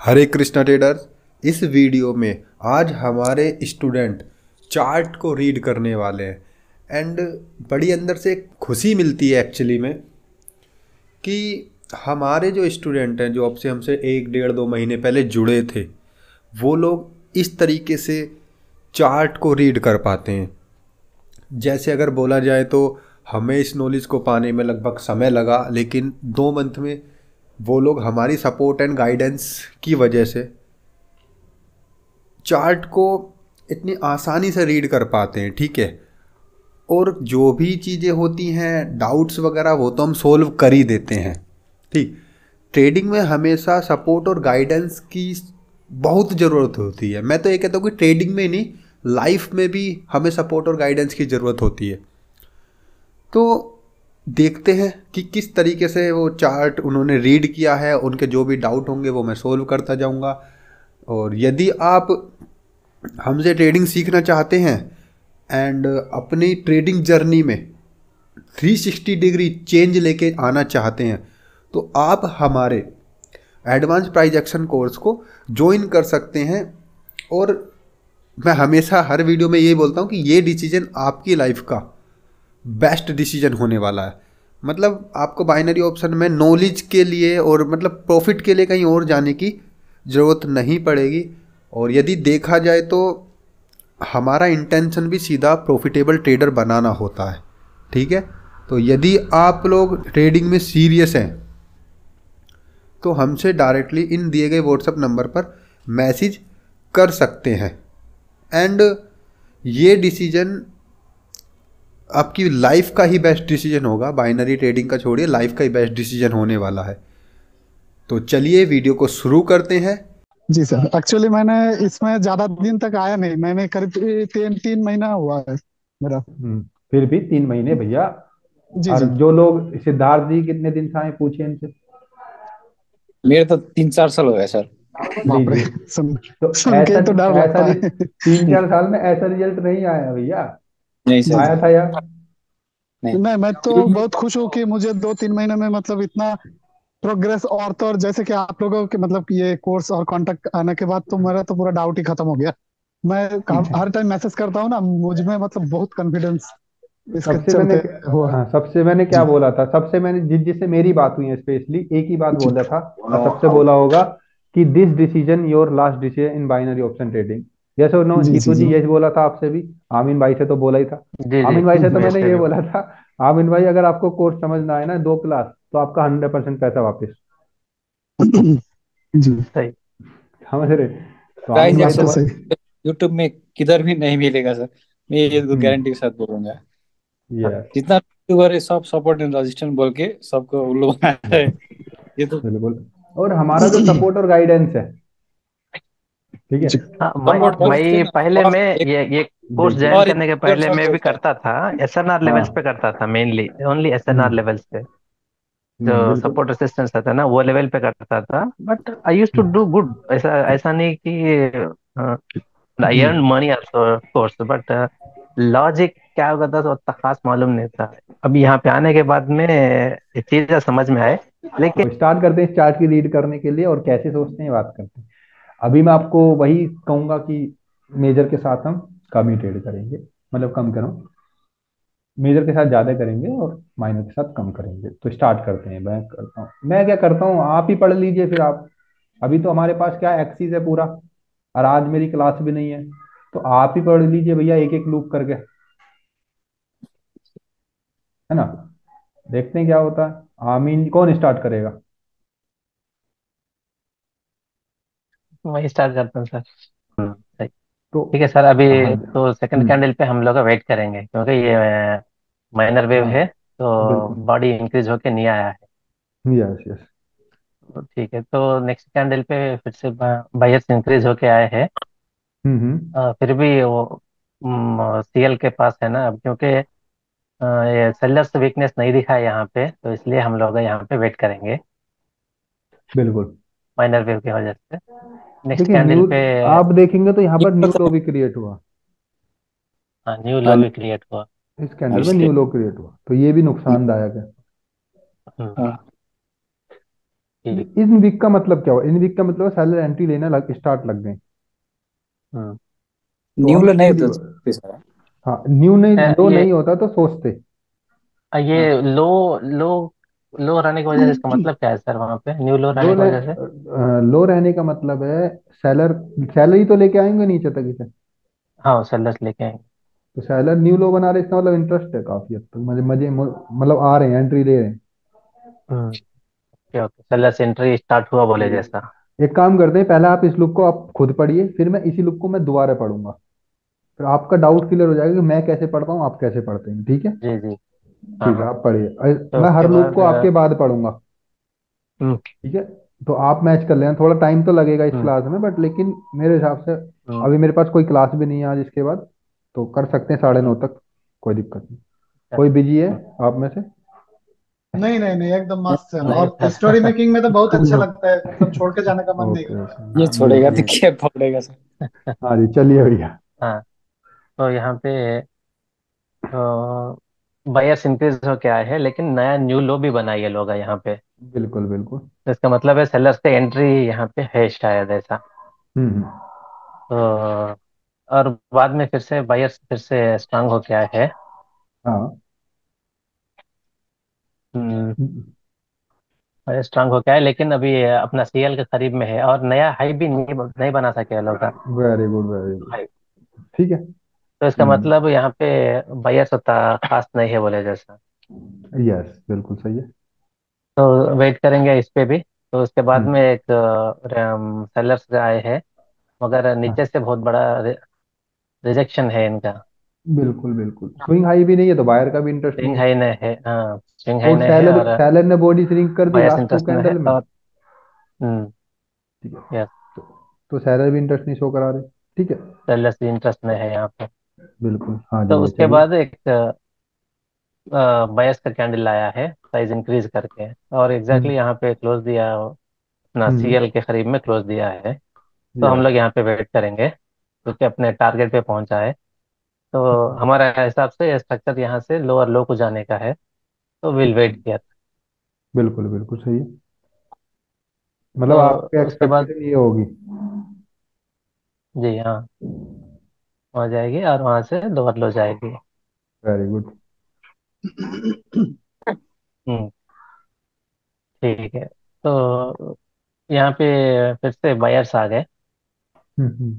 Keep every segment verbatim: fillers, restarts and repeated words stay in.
हरे Krishna traders. इस video में आज हमारे स्टूडेंट चार्ट को रीड करने वाले हैं एंड बड़ी अंदर से एक खुशी मिलती है एक्चुअली में कि हमारे जो स्टूडेंट हैं जो अब से हमसे एक डेढ़ दो महीने पहले जुड़े थे वो लोग इस तरीके से चार्ट को रीड कर पाते हैं। जैसे अगर बोला जाए तो हमें इस नॉलेज को पाने में लगभग समय लगा, लेकिन दो मंथ में वो लोग हमारी सपोर्ट एंड गाइडेंस की वजह से चार्ट को इतनी आसानी से रीड कर पाते हैं। ठीक है, और जो भी चीज़ें होती हैं डाउट्स वगैरह वो तो हम सोल्व कर ही देते हैं। ठीक, ट्रेडिंग में हमेशा सपोर्ट और गाइडेंस की बहुत ज़रूरत होती है। मैं तो ये कहता हूँ कि ट्रेडिंग में नहीं, लाइफ में भी हमें सपोर्ट और गाइडेंस की ज़रूरत होती है। तो देखते हैं कि किस तरीके से वो चार्ट उन्होंने रीड किया है। उनके जो भी डाउट होंगे वो मैं सोल्व करता जाऊंगा। और यदि आप हमसे ट्रेडिंग सीखना चाहते हैं एंड अपनी ट्रेडिंग जर्नी में थ्री सिक्सटी डिग्री चेंज लेके आना चाहते हैं तो आप हमारे एडवांस प्राइस एक्शन कोर्स को ज्वाइन कर सकते हैं। और मैं हमेशा हर वीडियो में ये बोलता हूँ कि ये डिसीजन आपकी लाइफ का बेस्ट डिसीजन होने वाला है। मतलब आपको बाइनरी ऑप्शन में नॉलेज के लिए और मतलब प्रॉफिट के लिए कहीं और जाने की ज़रूरत नहीं पड़ेगी। और यदि देखा जाए तो हमारा इंटेंशन भी सीधा प्रॉफिटेबल ट्रेडर बनाना होता है। ठीक है, तो यदि आप लोग ट्रेडिंग में सीरियस हैं तो हमसे डायरेक्टली इन दिए गए व्हाट्सएप नंबर पर मैसेज कर सकते हैं। एंड ये डिसीजन आपकी लाइफ का ही बेस्ट डिसीजन होगा। बाइनरी ट्रेडिंग का छोड़िए, लाइफ का ही बेस्ट डिसीजन होने वाला है। तो चलिए वीडियो को शुरू करते हैं। जी सर, एक्चुअली मैंने इसमें ज्यादा दिन तक आया नहीं। मैंने करीब तीन तीन महीना हुआ है मेरा। हम्म, फिर भी तीन महीने भैया। जी और जी। जो लोग सिद्धार्थ जी कितने दिन से आए पूछिए इनसे। मेरे तो तीन चार साल हो गए सर। बाप रे। लीजिए। सुन तो सुन के ऐसा ही तो डर ऐसा लगता रि- है। तीन चार साल में ऐसा रिजल्ट नहीं आया भैया। नहीं जी सर। आया जी। था यार। नहीं। नहीं, मैं तो बहुत खुश हूँ कि मुझे दो तीन महीने में मतलब इतना प्रोग्रेस। और तो और जैसे कि आप लोगों के मतलब कि ये कोर्स और कांटेक्ट आने के बाद तो मेरा तो पूरा डाउट ही खत्म हो गया। मैं काम- हर टाइम मैसेज करता हूँ ना, मुझ में मतलब बहुत कॉन्फिडेंस इसके सबसे मैंने चलते हुआ। हाँ, सबसे मैंने क्या जी बोला था, सबसे मैंने जिस जिससे मेरी बात हुई है स्पेशली एक ही बात जी। बोला था। और सबसे बोला होगा कि this decision your last decision in binary option trading. Yes और नो, जी जी जीतू जी। जी यही बोला था आपसे भी। आमीन भाई से तो बोला ही था। जी जी। आमीन भाई से तो मैंने वैसे ये भी बोला था, आमीन भाई अगर आपको कोर्स समझ ना आए ना दो क्लास तो आपका हंड्रेड परसेंट पैसा वापस। जी। सही। समझ रहे। तो आमीन प्राइस भाई बात तो तो एक्शन सही। यूट्यूब में किधर भी नहीं मिलेगा सर। मैं ये तो हम्म। गारंटी के साथ बोलूंगा। यस। जितना यूट्यूबर है सब सपोर्ट एंड रजिस्टेंस बोल के सबको उन लोग बना रहे हैं। ये तो बिल्कुल। और हमारा जो सपोर्ट और गाइडेंस है, ठीक है। जी हाँ, हम भाई आपको भाई पहले और मैं एक ये ये कोर्स बिल्कुल। ज्वाइन और करने के एक पहले सब मैं भी बोलता है। करता था। एस एन आर लेवल्स पे हाँ। करता था, mainly only S N R hmm. Levels पे। हम्म, जो बिल्कुल। सपोर्ट असिस्टेंस रहता है ना, वो लेवल पे करता था। But I use to hmm. Do good. ऐसा ऐसा नहीं कि I earn hmm, money also course, but logic क्या होगा था तो उतना खास मालूम नहीं था। अब यहाँ पे आने के बाद में ये चीजें समझ में आए। लेकिन तो स्टार्ट करते हैं इस चार्ट की रीड करने के लिए और कैसे सोचते हैं बात करते हैं। अभी मैं आपको वही कहूंगा कि मेजर के साथ हम कम ही ट्रेड करेंगे, मतलब कम करो। मेजर के साथ ज्यादा करेंगे और माइनर के साथ कम करेंगे। तो स्टार्ट करते हैं। मैं करता हूँ, मैं क्या करता हूँ, आप ही पढ़ लीजिए फिर आप। अभी तो हमारे पास क्या एक्सिस है पूरा, और आज मेरी क्लास भी नहीं है। तो आप ही पढ़ लीजिए भैया एक एक लूप करके, है ना। देखते हैं क्या होता है। आमीन कौन स्टार्ट करेगा। वही स्टार्ट करता हूँ सर। सही। तो ठीक है सर, अभी हाँ। तो सेकंड हम्म। कैंडल पे हम लोग वेट करेंगे क्योंकि ये माइनर वेव हाँ, है, तो बिल्कुल। बॉडी इंक्रीज होके नहीं आया है। Yes yes. तो ठीक है, तो नेक्स्ट कैंडल पे फिर से बायर्स इंक्रीज होके आए हैं। हम्म हम्म, अ, फिर भी वो सीएल के पास है ना अब, क्योंकि अ, ये सेलर्स वीकनेस नहीं दिखा है यहाँ पे, तो इसलिए हम लोग यहाँ पे वेट करेंगे बिल्कुल। माइनर वेव की वजह से। नेक्स्ट देखिए न्यू, कैंडल पे आप देखेंगे तो यहाँ ये पर न्यू लो तो भी क्रिएट हुआ। न्यू हाँ, लो भी क्रिएट हुआ। इस कैंडल में इसलिए न्यू लो क्रिएट हुआ तो ये भी नुकसानदायक है। हम्म, हाँ। ठीक। इन वीक का मतलब क्या हुआ? इन वीक का मतलब सैलरी एंट्री लेना लग, स्टार्ट लग गए। हम्म। तो न्यू हम लो नहीं इसीलिए, होता सर। हाँ न्यू नहीं, अ, लो ये नहीं होता तो सोचते। अ, हाँ। ये लो लो लो रहने की वजह से इसका मतलब क्या है सर, वहाँ पे न्यू लो लो रहने की ले, वजह से? लो रहने का मतलब है सैलर सैलरी तो लेके आएंगे नीचे तक इसे। हाँ, सेलर्स लेके आएंगे। तो सैलर न्यू लो बना रहे, इसका मतलब इंटरेस्ट है काफी हद तक, मजे मजे मतलब आ रहे हैं, एंट्री ले रहे हैं। हम्म। Okay okay, sellers entry start हुआ बोले जैसा। एक काम करते हैं, पहले आप इस लुक को आप खुद पढ़िए, फिर मैं इसी लुक को मैं दोबारा पढ़ूंगा, फिर आपका डाउट क्लियर हो जाएगा कि मैं कैसे पढ़ता हूँ, आप कैसे पढ़ते हैं। ठीक है? जी जी। हाँ ठीक है, हाँ। आप पढ़िए। अ, तो मैं उसके हर लुक बाद को अ, आपके बाद पढ़ूंगा। हम्म ठीक है? तो आप मैच कर लेना, थोड़ा टाइम तो लगेगा इस हम्म क्लास में, बट लेकिन मेरे हिसाब से हम्म, अभी मेरे पास कोई क्लास भी नहीं है आज इसके बाद, तो कर सकते हैं साढ़े नौ हम्म, तक, कोई दिक्कत नहीं। सर, कोई बिजी है हम्म, आप में से? नहीं नहीं नहीं, एकदम मस्त सर। नहीं और सर। स्टोरी मेकिंग में तो बहुत अच्छा ओके लगता है, मतलब छोड़ के जाने का मन नहीं ओके। करता। ये छोड़ेगा बिल्कुल तो बिल्कुल। क्या पकड़ेगा सर। हाँ जी, चलिए भैया। हाँ, तो यहाँ पे बायर्स इंक्रीज हो के आए हैं, लेकिन नया न्यू लो भी बना है ये लोग यहाँ पे। बिल्कुल बिल्कुल। तो इसका मतलब है सेलर्स का एंट्री यहाँ पे है शायद ऐसा। हम्म हम्म, तो और बाद में फिर से बायर्स फिर से स्ट्रांग हो के आए हैं। हाँ हम्म, बायर्स स्ट्रांग हो के आए, लेकिन अभी ये अपना सीएल के करीब में है और नया हाई भी नहीं नहीं बना सके ये लोग का very good very good. High. ठीक है। तो इसका हम्म। मतलब यहाँ पे बायर्स उतना खास नहीं है बोले जैसा। यस बिल्कुल सही है। तो वेट करेंगे इस पे भी। तो उसके बाद में हम्म। एक सेलर्स आए हैं, मगर हाँ नीचे से बहुत बड़ा रिजेक्शन है इनका। बिल्कुल बिल्कुल, स्विंग हाई भी नहीं है तो बायर का भी इंटरेस्ट नहीं स्विंग है। हाई ने है, हाँ स्विंग हाई और ने है सैलर और सैलर ने बॉडी श्रिंक कर दी बायर्स लास्ट टू इंटरेस्ट में है कैंडल में। और हम्म। ठीक है। यस, तो, तो सैलर भी इंटरेस्ट नहीं शो करा रहे। ठीक है। सेलर्स भी इंटरेस्ट में है यहाँ पे। बिल्कुल हाँ जी तो भैया, उसके चलिए। बाद एक बायर्स का कैंडल आया है साइज इंक्रीज करके, और एग्जैक्टली हम्म exactly यहाँ पे क्लोज दिया, अपना हम्म। सीएल के करीब में क्लोज दिया है। तो हम यस। लोग यहाँ पे वेट करेंगे क्योंकि अपने टारगेट पे पहुंचा है। तो हमारा हिसाब से स्ट्रक्चर यहाँ से लोअर लो को जाने का है, तो विल वेट किया। बिल्कुल बिल्कुल सही है। मतलब आपके तो उसके बाद एक्सपेक्टेशन ये होगी। जी हाँ, वहाँ जाएगी और वहाँ से लोअर लो जाएगी। Very good. हम्म। ठीक है। तो यहाँ पे फिर से बायर्स आ गए, हम्म हम्म।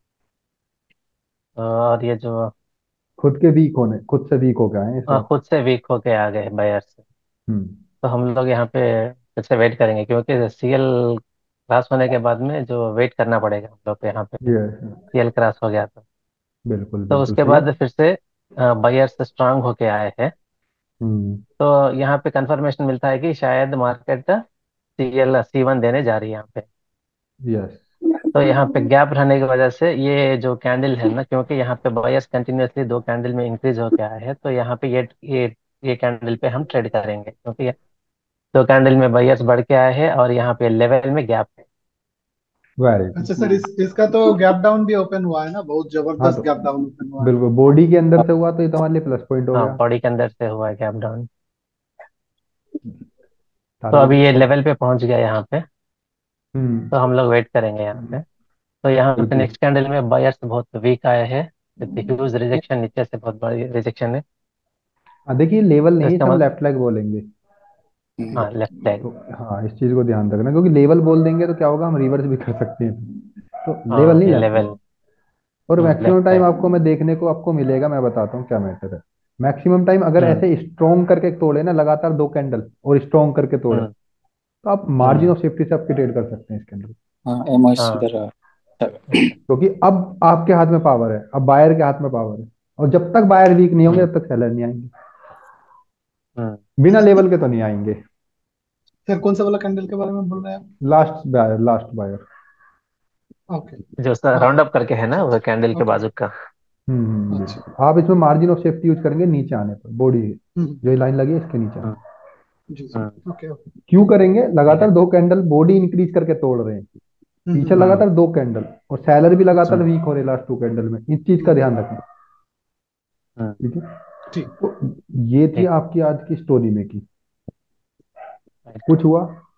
और ये जो खुद के वीक होने, खुद से वीक हो गए हैं इस अ, बार। खुद से वीक होके आ गए बायर्स। हम्म। तो हम लोग यहाँ पे फिर से वेट करेंगे क्योंकि सीएल क्रॉस होने के बाद में जो वेट करना पड़ेगा हम लोग को यहाँ पे। यस। सीएल क्रॉस हो गया तो बिल्कुल तो बिल्कुल उसके सही है। बाद फिर से बायर्स स्ट्रांग होके आए हैं। हम्म। तो यहाँ पे कंफर्मेशन मिलता है कि शायद मार्केट सीएल सी वन देने जा रही है यहाँ पे। यस। तो यहाँ पे गैप रहने की वजह से ये जो कैंडल है ना, क्योंकि यहाँ पे बायर्स कंटिन्यूअसली दो कैंडल में इंक्रीज होके आया है, तो यहाँ पे ये ये ये कैंडल पे हम ट्रेड करेंगे क्योंकि ये दो कैंडल में बायर्स बढ़ के आए हैं और यहाँ पे लेवल में गैप है। Very good. अच्छा सर, इस इसका तो गैप डाउन भी ओपन हुआ है ना, बहुत हाँ जबरदस्त तो गैप डाउन ओपन हुआ है। बिल्कुल, बॉडी के अंदर से हुआ तो ये तो हमारे लिए प्लस पॉइंट हो हाँ, गया। बॉडी के अंदर से हुआ है गैप डाउन। तो टारगेट अभी ये ऊपर। लेवल पे पहुंच गया यहाँ पे। हम्म। तो हम लोग वेट करेंगे यहाँ पे। तो यहाँ पे बिल्कुल। नेक्स्ट कैंडल में बायर्स बहुत वीक आए हैं, ह्यूज रिजेक्शन, नीचे से बहुत बड़ी रिजेक्शन है। हाँ देखिए, लेवल तो नहीं, इसका इसे हम मतलब लेफ्ट लेग बोलेंगे। हाँ, लेफ्ट साइड। तो हाँ, इस चीज को ध्यान रखना, क्योंकि लेवल बोल देंगे तो क्या होगा, हम रिवर्स भी कर सकते हैं। तो लेवल हाँ, नहीं, ये लेफ्ट लेग। लेवल। और हम्म, लेफ्ट मैक्सिमम टाइम साइड। आपको मैं देखने को आपको मिलेगा, मैं बताता हूँ क्या मैटर है। मैक्सिमम टाइम अगर हम्म ऐसे स्ट्रॉन्ग करके तोड़े ना लगातार दो कैंडल, और स्ट्रॉन्ग करके तोड़े, हम्म तो आप मार्जिन हम्म। ऑफ सेफ्टी से आपकी ट्रेड कर सकते हैं इसके अंदर। हाँ, एम एस हाँ, इधर है। क्योंकि अब आपके हाथ में पावर है, अब बायर के हाथ में पावर है, और जब तक बायर वीक नहीं होंगे हम्म तब तक सेलर नहीं आएंगे। हम्म। बिना लेवल के तो नहीं आएंगे। सर कौन सा वाला कैंडल के बारे में बोल रहे हैं लास्ट बायर, लास्ट बायर। आप? ओके। जो हाँ। राउंड अप करके है ना वो कैंडल के ओके। बाजू का। हम्म हम्म, अच्छा। बिल्कुल। आप इसमें मार्जिन ऑफ सेफ्टी यूज करेंगे नीचे आने पर, बॉडी हम्म। जो लाइन लगी है इसके नीचे आने हम्म पर। जी जी। हम्म। Okay okay. क्यों करेंगे? ठीक लगातार है। दो कैंडल बॉडी इंक्रीज करके तोड़ रहे हैं, हम्म पीछे हम्म, हम्म लगातार दो कैंडल, और सैलर भी लगातार हम्म वीक हो रहे लास्ट टू कैंडल में, इस चीज का हम्म, ध्यान रखना। हम्म। ठीक है? ठीक। तो ये थी ठीक। आपकी आज की स्टोरी में की। कुछ हुआ?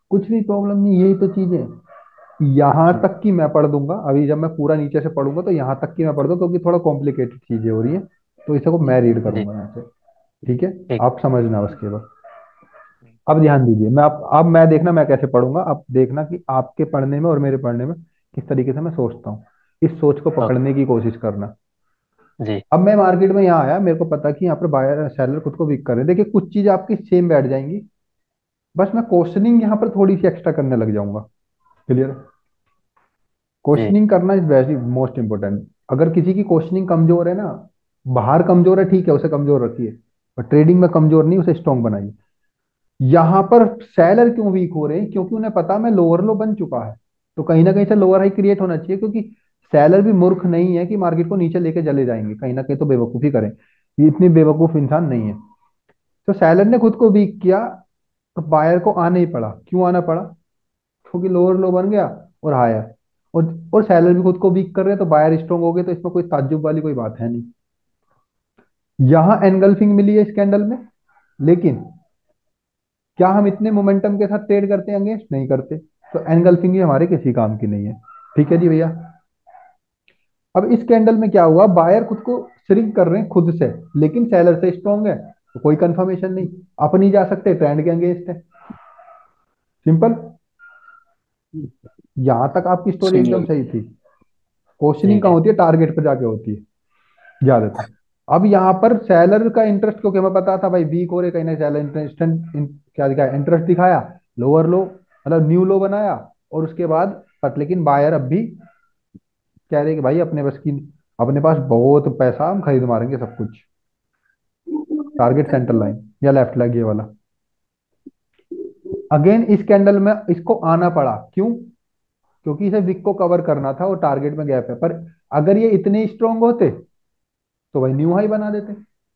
कुछ भी प्रॉब्लम नहीं, यही तो चीज है। यहाँ हम्म, तक की मैं पढ़ दूंगा, अभी जब मैं पूरा नीचे से पढ़ूंगा तो यहाँ तक की मैं पढ़ दूंगा, क्योंकि थोड़ा कॉम्प्लिकेटेड चीजें हो रही है, तो इसे को मैं रीड जी। करूंगा यहाँ से। ठीक है, ठीक। आप समझना बस केवल। अब ध्यान दीजिए, मैं आप अब मैं देखना मैं कैसे पढ़ूंगा, अब देखना कि आपके पढ़ने में और मेरे पढ़ने में किस तरीके से मैं सोचता हूँ, इस सोच को ओके। पकड़ने की कोशिश करना। जी। अब मैं मार्केट में यहाँ आया, मेरे को पता कि यहाँ पर बायर सेलर खुद को वीक कर रहे हैं, देखिए कुछ चीजें आपकी सेम बैठ जाएंगी, बस मैं क्वेश्चनिंग यहाँ पर थोड़ी सी एक्स्ट्रा करने लग जाऊंगा। क्लियर? जी। क्वेश्चनिंग करना इज वेरी मोस्ट इंपॉर्टेंट। अगर किसी की क्वेश्चनिंग कमजोर है ना, बाहर कमजोर है ठीक है, उसे कमजोर रखिए, पर ट्रेडिंग में कमजोर नहीं, उसे स्ट्रांग बनाइए। यहाँ पर सेलर क्यों वीक हो रहे हैं? क्योंकि उन्हें पता मैं लोअर लो बन चुका है, तो कहीं ना कहीं से लोअर हाई क्रिएट होना चाहिए, क्योंकि सेलर भी मूर्ख नहीं है कि मार्केट को नीचे लेके चले जाएंगे, कहीं ना कहीं तो बेवकूफी करें, ये इतनी बेवकूफ इंसान नहीं है। तो सेलर ने खुद को वीक किया, तो बायर को आना ही पड़ा। क्यों आना पड़ा? क्योंकि लोअर लो बन गया और हायर, और और सेलर भी खुद को वीक कर रहे हैं, तो बायर स्ट्रांग हो गए, तो इसमें कोई ताज्जुब वाली कोई बात है नहीं। यहां एनगल्फिंग मिली है इस कैंडल में, लेकिन क्या हम इतने मोमेंटम के साथ ट्रेड करते हैं अगेंस्ट? नहीं करते। तो एनगल्फिंग ही हमारे किसी काम की नहीं है। ठीक है जी भैया। अब इस कैंडल में क्या हुआ, बायर खुद को श्रिंक कर रहे हैं खुद से, लेकिन सेलर से स्ट्रांग है, तो कोई कंफर्मेशन नहीं, अपनी जा सकते, ट्रेंड के अगेंस्ट है। सिंपल। यहां तक आपकी स्टोरी स्विंग एकदम लग। सही थी। क्वेश्चनिंग जी। कहाँ होती है? टारगेट पर जाके होती है ज्यादातर। अब यहाँ पर सेलर का इंटरेस्ट, क्योंकि हमें पता था भाई वीक हो रहे, कहीं ना सेलर इंटरेस्ट क्या दिखाया, इंटरेस्ट दिखाया, लोअर लो मतलब न्यू लो बनाया, और उसके बाद बट लेकिन बायर अब भी कह रहे कि भाई अपने बस की, अपने पास बहुत पैसा, हम खरीद मारेंगे सब कुछ। टारगेट सेंटर लाइन या लेफ्ट लेग ये वाला। अगेन इस कैंडल में इसको आना पड़ा, क्यों? क्योंकि इसे विक को कवर करना था और टारगेट में गैप है, पर अगर ये इतने स्ट्रांग होते तो भाई न्यू हाई बना देते।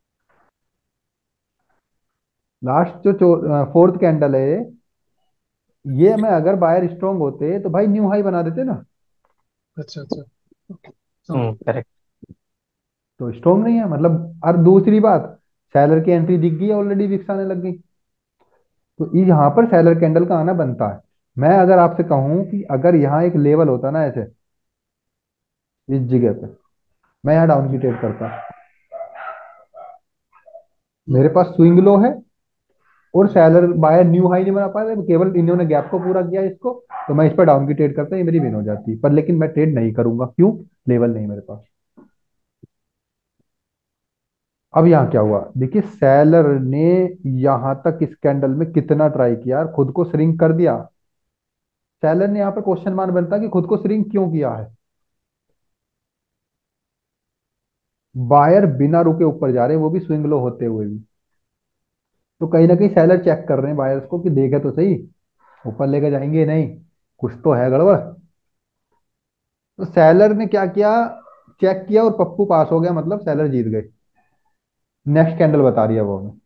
लास्ट जो फोर्थ कैंडल है, ये में अगर बायर स्ट्रांग होते तो भाई न्यू हाई बना देते ना। अच्छा अच्छा। ओके, समझ हम्म। करेक्ट। तो स्ट्रांग नहीं है मतलब। और दूसरी बात, सेलर की एंट्री दिख गई, ऑलरेडी विक्स आने लग गई, तो यहाँ पर सेलर कैंडल का आना बनता है। मैं अगर आपसे कहूं कि अगर यहाँ एक लेवल होता ना ऐसे, इस जगह पे, मैं यहाँ डाउन की ट्रेड करता, मेरे पास स्विंग लो है और सेलर बायर न्यू हाई नहीं बना पा रहे, केवल इन्होंने गैप को पूरा किया इसको, तो मैं इस पर डाउन की ट्रेड करता, ये मेरी विन हो जाती, पर लेकिन मैं ट्रेड नहीं करूंगा, क्यों? लेवल नहीं मेरे पास। अब यहाँ क्या हुआ देखिए, सेलर ने यहां तक इस कैंडल में कितना ट्राई किया और खुद को श्रिंक कर दिया। सेलर ने यहाँ पर क्वेश्चन मार्क बनता कि खुद को श्रिंक क्यों किया है। बायर बिना रुके ऊपर जा रहे हैं, वो भी स्विंग लो होते हुए भी, तो कहीं ना कहीं सेलर चेक कर रहे हैं बायर्स को कि देखे तो सही, ऊपर लेके जाएंगे नहीं, कुछ तो है गड़बड़। तो सेलर ने क्या किया, चेक किया और पप्पू पास हो गया, मतलब सेलर जीत गए। नेक्स्ट कैंडल बता रही है वो हमें,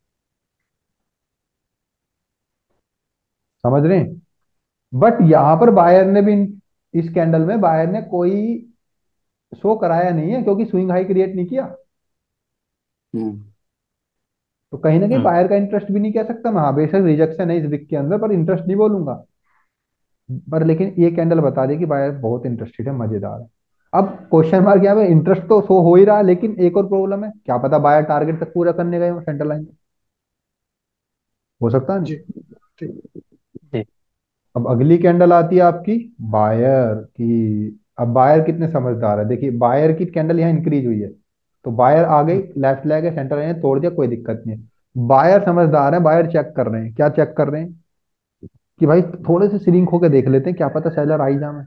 समझ रहे हैं? बट यहां पर बायर ने भी, इस कैंडल में बायर ने कोई शो कराया नहीं है, क्योंकि स्विंग हाई क्रिएट नहीं किया, हम्म। तो कहीं ना कहीं हम्म। बायर का इंटरेस्ट भी नहीं कह सकता मैं, हाँ बेशक रिजेक्शन है इस विक के अंदर, पर इंटरेस्ट नहीं बोलूंगा। पर लेकिन ये कैंडल बता रही है कि बायर बहुत इंटरेस्टेड है, मजेदार है। अब क्वेश्चन मार्क क्या है, इंटरेस्ट तो शो हो ही रहा है, लेकिन एक और प्रॉब्लम है, क्या पता बायर टारगेट तक पूरा करने गए हो सेंटर लाइन, हो सकता है जी। नहीं। ठीक। जी। अब अगली कैंडल आती है आपकी बायर की। अब बायर कितने समझदार है, देखिए बायर की कैंडल यहाँ इंक्रीज हुई है, तो बायर आ गई, हम्म, लेफ्ट लेग है, सेंटर लाइन तोड़ दिया, कोई दिक्कत नहीं है। बायर समझदार है, बायर चेक कर रहे हैं, क्या चेक कर रहे हैं कि भाई थोड़े से श्रिंक होके देख लेते हैं, क्या पता सेलर आई जाए।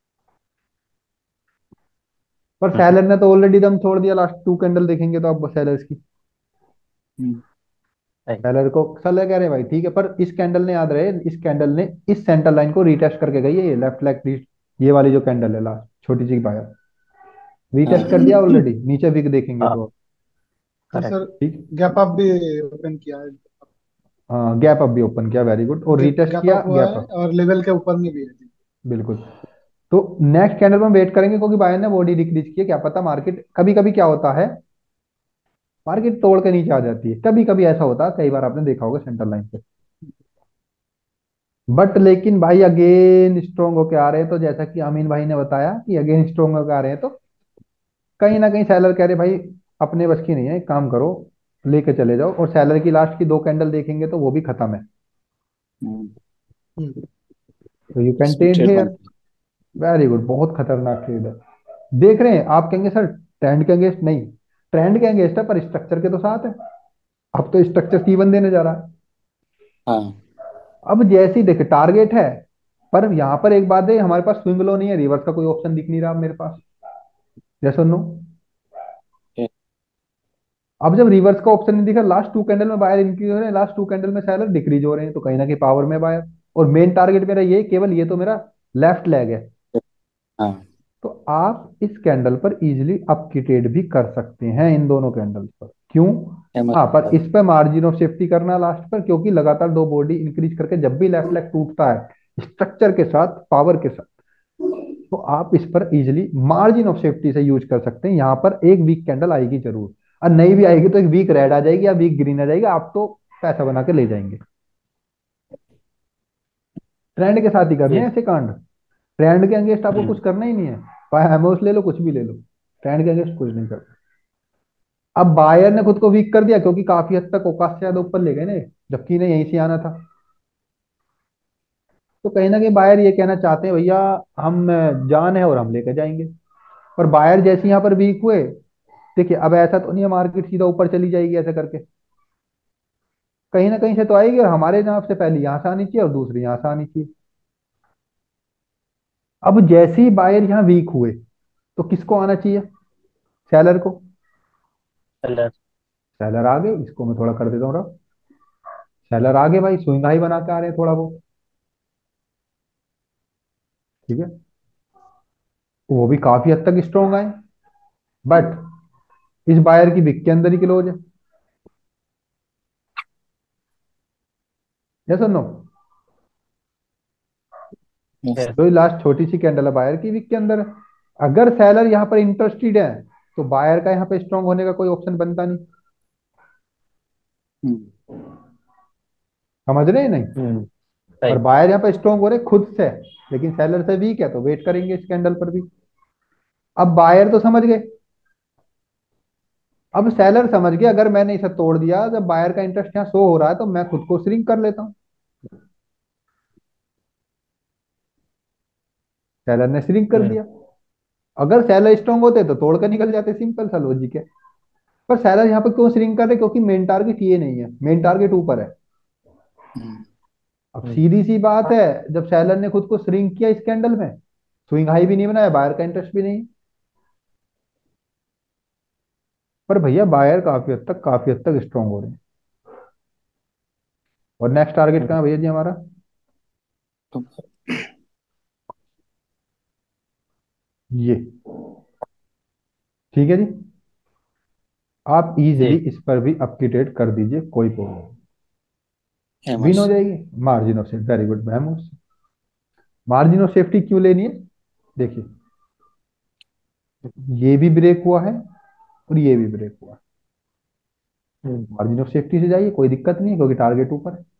पर हम्म। सेलर ने तो ऑलरेडी दम छोड़ दिया, लास्ट टू कैंडल देखेंगे तो आप सेलर्स की। हम्म। सही। सेलर को सेलर कह रहे हैं भाई ठीक है, पर इस कैंडल ने याद रहे, इस कैंडल ने इस सेंटर लाइन को रीटेस्ट करके गई है, ये लेफ्ट लेग, ये वाली जो कैंडल है लास्ट छोटी सी बायर, रीटेस्ट कर हाँ। दिया ऑलरेडी, नीचे विक देखेंगे हाँ। तो अब। तो करेक्ट। सर ठीक। गैप अप भी ओपन किया है। हाँ गैप अप भी ओपन किया, वेरी गुड, और रीटेस्ट गैप किया अप हुआ गैप है अप। और लेवल के ऊपर में भी है जी। बिल्कुल। तो नेक्स्ट कैंडल में हम वेट करेंगे, क्योंकि बायर ने बॉडी डिक्रीज की है, क्या पता मार्केट, कभी कभी क्या होता है, मार्केट तोड़ के नीचे आ जाती है, कभी कभी ऐसा होता है, कई बार आपने देखा होगा सेंटर लाइन पे। बट लेकिन भाई अगेन स्ट्रोंग होके आ रहे हैं, तो जैसा कि अमीन भाई ने बताया कि अगेन स्ट्रोंग होके आ रहे हैं, तो कहीं ना कहीं सेलर कह रहे भाई अपने बस की नहीं है, एक काम करो लेके चले जाओ, और सेलर की लास्ट की दो कैंडल देखेंगे तो वो भी खत्म है। हम्म, हम्म, तो यू कैन इसमें ट्रेड ट्रेड हेयर। बन गया। वेरी गुड, बहुत खतरनाक ट्रेड है। देख रहे हैं आप, कहेंगे सर ट्रेंड के अगेंस्ट नहीं, ट्रेंड के अगेंस्ट है पर स्ट्रक्चर के तो साथ है। अब तो स्ट्रक्चर सी वन देने जा रहा है। हाँ। अब जैसे ही देखे टारगेट है, पर यहाँ पर एक बात है, हमारे पास स्विंग लो नहीं है, रिवर्स का कोई ऑप्शन दिख नहीं रहा मेरे पास। जैसे नो, ये- अब जब रिवर्स का ऑप्शन नहीं दिखा, लास्ट टू कैंडल में बायर इंक्रीज हो रहे हैं, लास्ट टू कैंडल में सेलर डिक्रीज हो रहे हैं, तो कहीं ना कहीं पावर में बायर। और मेन टारगेट मेरा ये, केवल ये तो मेरा लेफ्ट लेग है। हाँ। तो आप इस कैंडल पर इजीली अप की ट्रेड भी कर सकते हैं, इन दोनों कैंडल्स पर। क्यों? एम हाँ, पर इस पर मार्जिन ऑफ सेफ्टी करना लास्ट पर, क्योंकि लगातार दो बॉडी इंक्रीज करके जब भी लेफ्ट लेग टूटता है स्ट्रक्चर के साथ, पावर के साथ, तो आप इस पर इजीली मार्जिन ऑफ सेफ्टी से यूज कर सकते हैं। यहाँ पर एक वीक कैंडल आएगी जरूर, और नहीं भी आएगी तो एक वीक रेड आ जाएगी या वीक ग्रीन आ जाएगी, आप तो पैसा बना के ले जाएंगे। ट्रेंड के साथ ही करने ये हैं ऐसे कांड। ट्रेंड के अगेंस्ट आपको हम्म, कुछ करना ही नहीं है, चाहे एमओस ले लो, कुछ भी ले लो, ट्रेंड के अगेंस्ट कुछ नहीं करना। अब बायर ने खुद को वीक कर दिया, क्योंकि काफी हद तक औकात से ज्यादा ऊपर ले गए ने, जबकि इन्हें यहीं से आना था। तो कहीं ना कहीं बायर ये कहना चाहते हैं भैया हम जान है और हम लेकर जाएंगे। पर बायर जैसे यहाँ पर वीक हुए, देखिए अब ऐसा तो नहीं है मार्केट सीधा ऊपर चली जाएगी ऐसे करके, कहीं ना कहीं से तो आएगी, और हमारे जनाब से पहले यहाँ से आनी चाहिए और दूसरी यहाँ से आनी चाहिए। अब जैसे ही बायर यहाँ वीक हुए, तो किसको आना चाहिए? सेलर को। कलर। सेलर आ गए, इसको मैं थोड़ा कर देता हूँ रफ। सेलर आ गए भाई, स्विंग हाई बना के आ रहे हैं थोड़ा बहुत, ठीक है। वो भी काफी हद तक स्ट्रॉन्ग आए, बट इस बायर की विक के अंदर ही क्लोज है। यस और नो? यस। जो लास्ट छोटी सी कैंडल है बायर की विक के अंदर है। अगर सेलर यहाँ पर इंटरेस्टेड है, तो बायर का यहाँ पे स्ट्रांग होने का कोई ऑप्शन बनता नहीं। समझ रहे हैं नहीं? हम्म, और सही। बायर यहाँ पे स्ट्रांग हो रहे खुद से, लेकिन सेलर से वीक है, तो वेट करेंगे इस कैंडल पर भी। अब बायर तो समझ गए, अब सेलर समझ गया अगर मैंने इसे तोड़ दिया, जब बायर का इंटरेस्ट यहाँ शो हो रहा है, तो मैं खुद को श्रिंक कर लेता हूँ। सेलर ने श्रिंक कर हम्म, दिया। अगर सेलर स्ट्रांग होते तो तोड़ कर निकल जाते, सिंपल सा लॉजिक है। पर सेलर यहाँ पे क्यों श्रिंक कर रहे? क्योंकि मेन टारगेट ये नहीं है, मेन टारगेट ऊपर है। अब हम्म, सीधी सी बात है, जब सेलर ने खुद को श्रिंक किया इस कैंडल में, स्विंग हाई भी नहीं बनाया, बायर का इंटरेस्ट भी नहीं। पर भैया बायर काफी हद तक काफी हद तक स्ट्रांग हो रहे हैं। और नेक्स्ट टारगेट कहाँ है भैया जी हमारा? ये, ठीक है जी। आप इजीली जी। इस पर भी अप की ट्रेड कर दीजिए, कोई प्रॉब्लम। विन एमर्स। हो जाएगी। Margin of safety, very good ma'am. Margin of safety क्यों लेनी है? देखिए, ये भी ब्रेक हुआ है और ये भी ब्रेक हुआ है। हम्म, मार्जिन ऑफ सेफ्टी से जाइए, कोई दिक्कत नहीं है, क्योंकि टारगेट ऊपर है।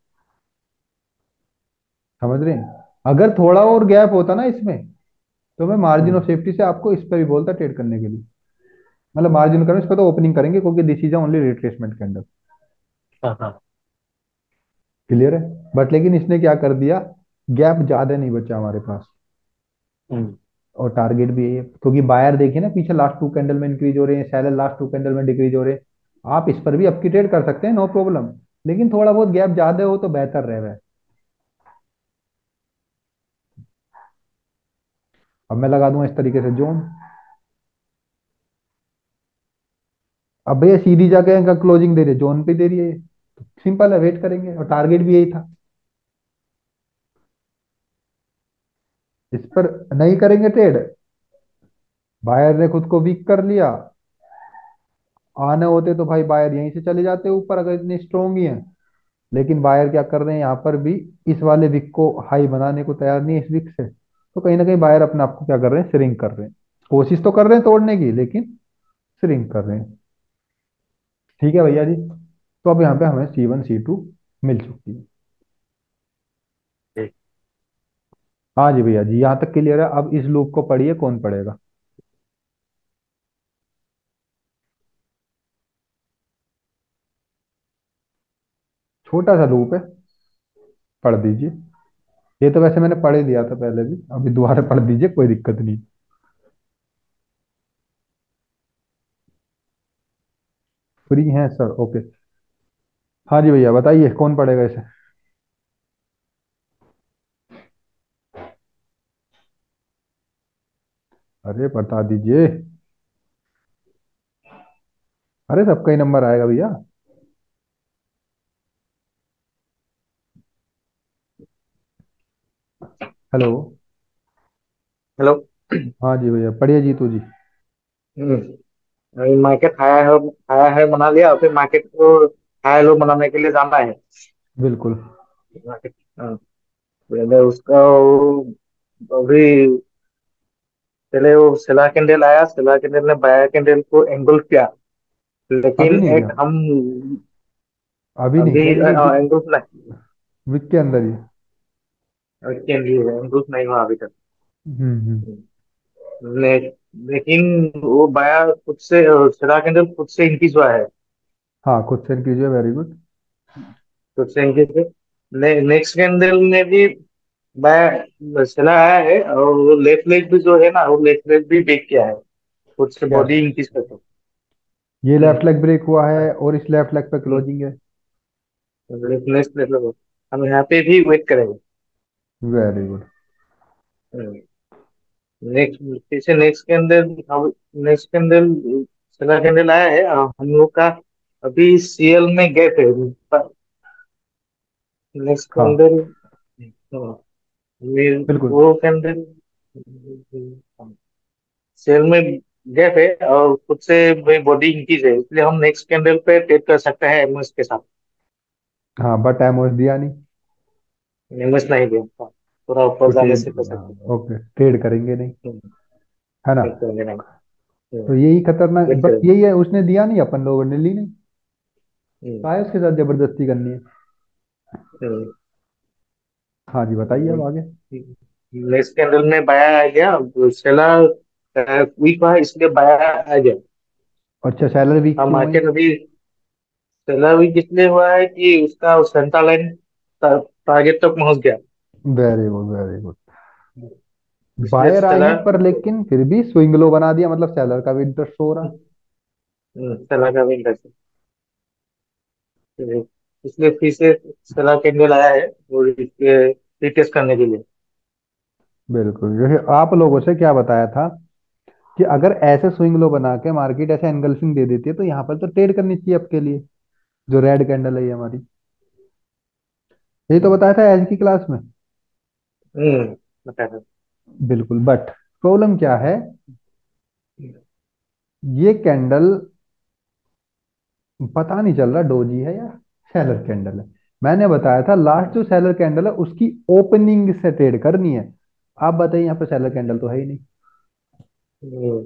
समझ रहे हैं? अगर थोड़ा और गैप होता ना इसमें, तो मैं मार्जिन हम्म, ऑफ सेफ्टी से आपको इस पर भी बोलता ट्रेड करने के लिए। मतलब मार्जिन करो, इस पर तो ओपनिंग करेंगे, क्योंकि this is only retracement candle. हाँ हाँ। क्लियर है? बट लेकिन इसने क्या कर दिया, गैप ज्यादा नहीं बचा हमारे पास, हम्म, और टारगेट भी यही है, क्योंकि बायर देखिए ना पीछे लास्ट टू कैंडल में इंक्रीज हो रहे हैं, सेलर लास्ट टू कैंडल में डिक्रीज हो रहे हैं। आप इस पर भी अपकी ट्रेड कर सकते हैं, नो प्रॉब्लम, लेकिन थोड़ा बहुत गैप ज्यादा हो तो बेहतर रहे। अब मैं लगा दूंगा इस तरीके से जोन। अब भैया सीधी जाके इनका क्लोजिंग दे रही है, जोन पे दे रही है, तो सिंपल है, वेट करेंगे, और टारगेट भी यही था। इस पर नहीं करेंगे ट्रेड, बायर ने खुद को वीक कर लिया, आने होते तो भाई बायर यहीं से चले जाते ऊपर, अगर इतने स्ट्रोंग ही हैं। लेकिन बायर क्या कर रहे हैं यहाँ पर भी, इस वाले विक को हाई बनाने को तैयार नहीं है इस विक से, तो कहीं ना कहीं बायर अपने आप को क्या कर रहे हैं, श्रिंक कर रहे हैं। कोशिश तो कर रहे हैं तोड़ने की, लेकिन श्रिंक कर रहे हैं। ठीक है भैया जी। तो अब यहाँ पे हमें सी वन सी टू मिल चुकी है। जी। हाँ जी भैया जी, यहाँ तक क्लियर है। अब इस लूप को पढ़िए, कौन पढ़ेगा? छोटा सा लूप है, पढ़ दीजिए। ये तो वैसे मैंने पढ़ ही दिया था पहले भी, अभी दोबारा पढ़ दीजिए, कोई दिक्कत नहीं। फ्री हैं सर? ओके। हाँ जी भैया बताइए, कौन पढ़ेगा इसे? अरे बता दीजिए। अरे सबका ही नंबर आएगा भैया। हेलो। हेलो। हाँ जी भैया पढ़िए जीतू जी। हम्म, अभी मार्केट हाई है, हाई है बना लिया, फिर मार्केट को हाई लो बनाने के लिए जाना है। बिल्कुल। मार्केट, हाँ, पहले उसका वो, अभी पहले वो सेला कैंडल आया, सेला कैंडल ने बाया कैंडल को एंगल किया, अभी लेकिन नहीं एक किया? हम अभी नहीं अभी किया ये विक, एंगल नहीं, विक के अंदर ही? कैंडल एंगल नहीं हुआ अभी तक। हम्म हम्म। ले, लेकिन वो बाया खुद से, सेला कैंडल खुद से इंक्रीज हुआ है, हाँ खुद सेंड कीजिए, वेरी गुड। खुद से इंक्रीज है। ने, नेक्स्ट कैंडल में भी मैं चला आया है, और वो लेफ्ट लेग भी जो है ना, वो लेफ्ट लेग भी बेक किया है, खुद से क्या? बॉडी इंक्रीज करके। ये लेफ्ट हम्म, लेग ब्रेक हुआ है और इस लेफ्ट लेग पे हम्म, क्लोजिंग है। नेक्स्ट लेग, हम यहाँ पे भी वेट करेंगे। Very good. नेक्स्ट पीछे नेक्स्ट के अंदर, नेक्स्ट के अंदर चला कैंडल आया है, और हम लोग का अभी सीएल में गैप है। नेक्स्ट के हाँ अंदर, हाँ, ये बिल्कुल। वो कैंडल सेल में गैप है, और खुद से भाई बॉडी इंक्रीज है, इसलिए हम नेक्स्ट कैंडल पे ट्रेड कर सकते हैं एमएस के साथ। हाँ बट एमओएस दिया नहीं। एमएस नहीं दिया था, थोड़ा ऊपर तो जाने ट्रेड, से कर सकते ओके ट्रेड करेंगे नहीं, हैं। हम्म, है ना? ट्रेड करेंगे नहीं। तो हम्म, यही खतरनाक, वेट बस करेंगे। यही है, उसने दिया नहीं, अपन लोगों ने ली नहीं। हम्म, काय उसके साथ जबरदस्ती करनी है। हम्म, हाँ जी बताइए अब आगे। नेक्स्ट कैंडल में बाया आ गया, सेला वीक हुआ इसलिए बाया आ गया। अच्छा सैलरी वीक हम क्यों हुई? मार्केट अभी सेला वीक इसलिए हुआ है कि उसका सेंटर लाइन टारगेट तक पहुंच गया, वेरी गुड वेरी गुड। इसलिए बायर आए सेला हैं पर लेकिन फिर भी स्विंग लो बना दिया, मतलब सेलर का भी इंटरेस्ट हो रहा। सेला का भी इंटरेस्ट है, इसलिए फिर से सेला कैंडल आया है, और इसके रिटेस्ट करने के लिए। बिल्कुल, जैसे आप लोगों से क्या बताया था कि अगर ऐसे स्विंग लो बना के मार्केट ऐसे एंगल्फिंग दे देती है तो यहाँ पर तो ट्रेड करनी चाहिए आपके लिए। जो रेड कैंडल है ये हमारी, यही तो बताया था एज की क्लास में। हम्म, बताया। बिल्कुल, बट प्रॉब्लम क्या है, ये कैंडल पता नहीं चल रहा डोजी है या सेलर कैंडल है। मैंने बताया था लास्ट जो सेलर कैंडल है उसकी ओपनिंग से ट्रेड करनी है। आप बताइए, यहाँ पे सेलर कैंडल तो है ही नहीं। हम्म,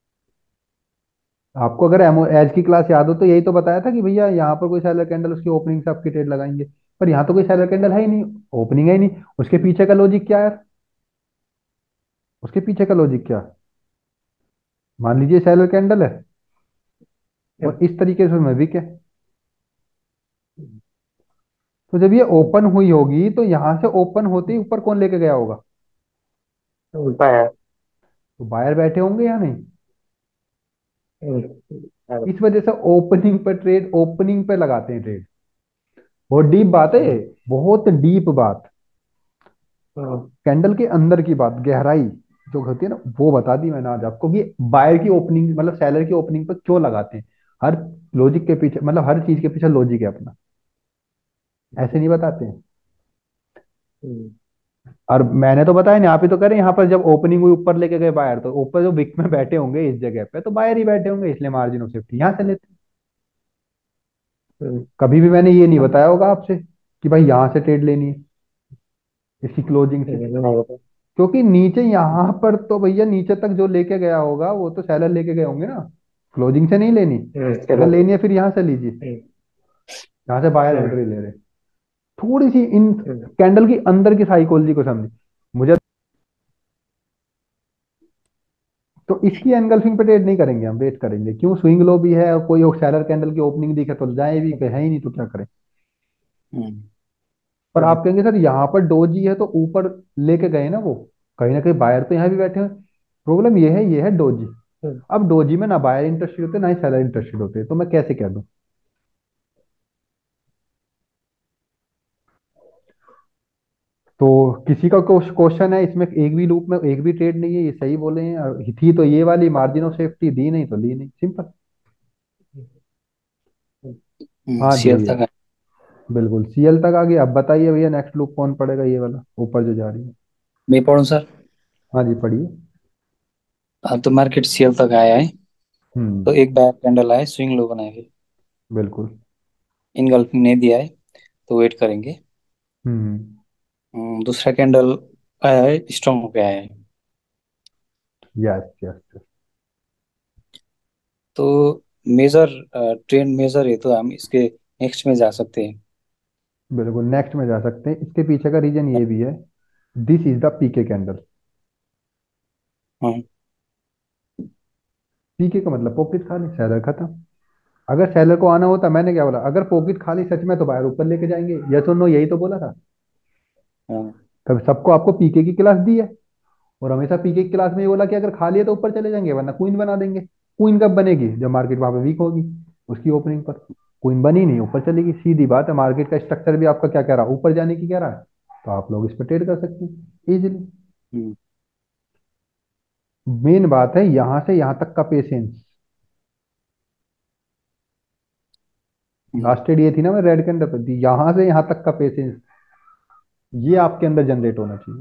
आपको अगर एमओ एज की क्लास याद हो तो यही तो बताया था कि भैया यहाँ पर कोई सेलर कैंडल उसकी ओपनिंग से आपकी ट्रेड लगाएंगे। पर यहाँ तो कोई सेलर कैंडल है ही नहीं, ओपनिंग है ही नहीं। उसके पीछे का लॉजिक क्या है? उसके पीछे का लॉजिक क्या? मान लीजिए सेलर कैंडल है और इस तरीके से उसमें विक है, तो जब ये ओपन हुई होगी तो यहाँ से ओपन होते ही ऊपर कौन लेके गया होगा? बाया। तो बायर बैठे होंगे या नहीं? हम्म, इस वजह से ओपनिंग पे ट्रेड, ओपनिंग पे लगाते हैं ट्रेड। बहुत डीप बात है ये, बहुत डीप बात। हम्म, कैंडल के अंदर की बात, गहराई जो होती है ना, वो बता दी मैंने आज आपको कि बायर की ओपनिंग मतलब सेलर की ओपनिंग पर क्यों लगाते हैं। हर लॉजिक के पीछे, मतलब हर चीज के पीछे लॉजिक है अपना, ऐसे नहीं बताते हैं। हम्म, और मैंने तो बताया नहीं, आप ही तो करें, यहाँ पर जब ओपनिंग हुई ऊपर लेके गए बायर, तो ऊपर जो विक में बैठे होंगे इस जगह पे तो बायर ही बैठे होंगे, इसलिए मार्जिन ऑफ सेफ्टी यहाँ से लेते हैं। हम्म, कभी भी मैंने ये नहीं बताया होगा आपसे कि भाई यहाँ से ट्रेड लेनी है इसकी क्लोजिंग से। हम्म, नहीं होता। क्योंकि नीचे यहाँ पर तो भैया नीचे तक जो लेके गया होगा वो तो सेलर लेके गए होंगे ना, क्लोजिंग से नहीं लेनी। हम्म, अगर चलो। लेनी है फिर यहाँ से लीजिए, हम्म, यहाँ से बायर हम्म, एंट्री ले रहे। थोड़ी सी इन हम्म, कैंडल की अंदर की साइकोलॉजी को समझे। मुझे तो इसकी एनगल्फिंग पे ट्रेड नहीं करेंगे, हम वेट करेंगे। क्यों? स्विंग लो भी है और कोई सेलर कैंडल की ओपनिंग दिखे तो जाए भी, है ही नहीं तो क्या करें। हम्म। पर आप कहेंगे सर यहाँ पर डोजी है तो ऊपर लेके गए ना वो, कहीं ना कहीं बायर तो यहाँ भी बैठे हैं। प्रॉब्लम ये है, ये है डोजी। अब डोजी में ना बायर इंटरेस्टेड होते ना ही सेलर इंटरेस्टेड होते, तो मैं कैसे कह दूं? तो किसी का क्वेश्चन है इसमें, एक भी लूप में एक भी ट्रेड नहीं है, ये सही बोले हैं, और थी तो ये वाली मार्जिन ऑफ सेफ्टी, दी नहीं तो ली नहीं, सिंपल। हाँ जी सीएल भैया, तक। बिल्कुल सीएल तक आ गई। अब बताइए भैया नेक्स्ट लूप कौन पड़ेगा, ये वाला ऊपर जो जा रही है। मैं पढ़ूँ सर? हाँ जी पढ़िए। अब तो मार्केट सीएल तक आया है, हम्म। तो एक बैक कैंडल आया, स्विंग लो बनाएंगे। बिल्कुल। इनगल्फिंग नहीं दिया है तो वेट करेंगे। हम्म। हम्म, दूसरा कैंडल आया है, स्ट्रॉन्ग होके आया है। Yes yes. तो मेजर ट्रेंड मेजर है तो हम इसके नेक्स्ट में जा सकते हैं। बिल्कुल नेक्स्ट में जा सकते हैं। इसके पीछे का रीजन ये भी है, this is the PK candle. हाँ। पीके का मतलब पॉकेट खाली, सेलर खत्म। अगर सेलर को आना होता, मैंने क्या बोला, अगर पॉकेट खाली सच में तो बायर ऊपर लेके जाएंगे, यस और नो, यही तो बोला था। हाँ। कभी सबको आपको पीके की क्लास दी है, और हमेशा पीके की क्लास में ये बोला कि अगर खाली है तो ऊपर चले जाएंगे, वरना क्वीन बना देंगे। क्वीन कब बनेगी? जब मार्केट वहां पे वीक होगी, उसकी ओपनिंग पर। क्वीन बनी नहीं, ऊपर चलेगी, सीधी बात है। मार्केट का स्ट्रक्चर भी आपका क्या कह रहा है, ऊपर जाने की कह रहा है, तो आप लोग इस पर ट्रेड कर सकते हैं इजीली। हम्म। मेन बात है यहाँ से यहाँ तक का पेशेंस। हम्म। लास्ट ट्रेड ये थी ना, मैं रेड के अंदर पर दी, यहाँ से यहाँ तक का पेशेंस, ये आपके अंदर जनरेट होना चाहिए।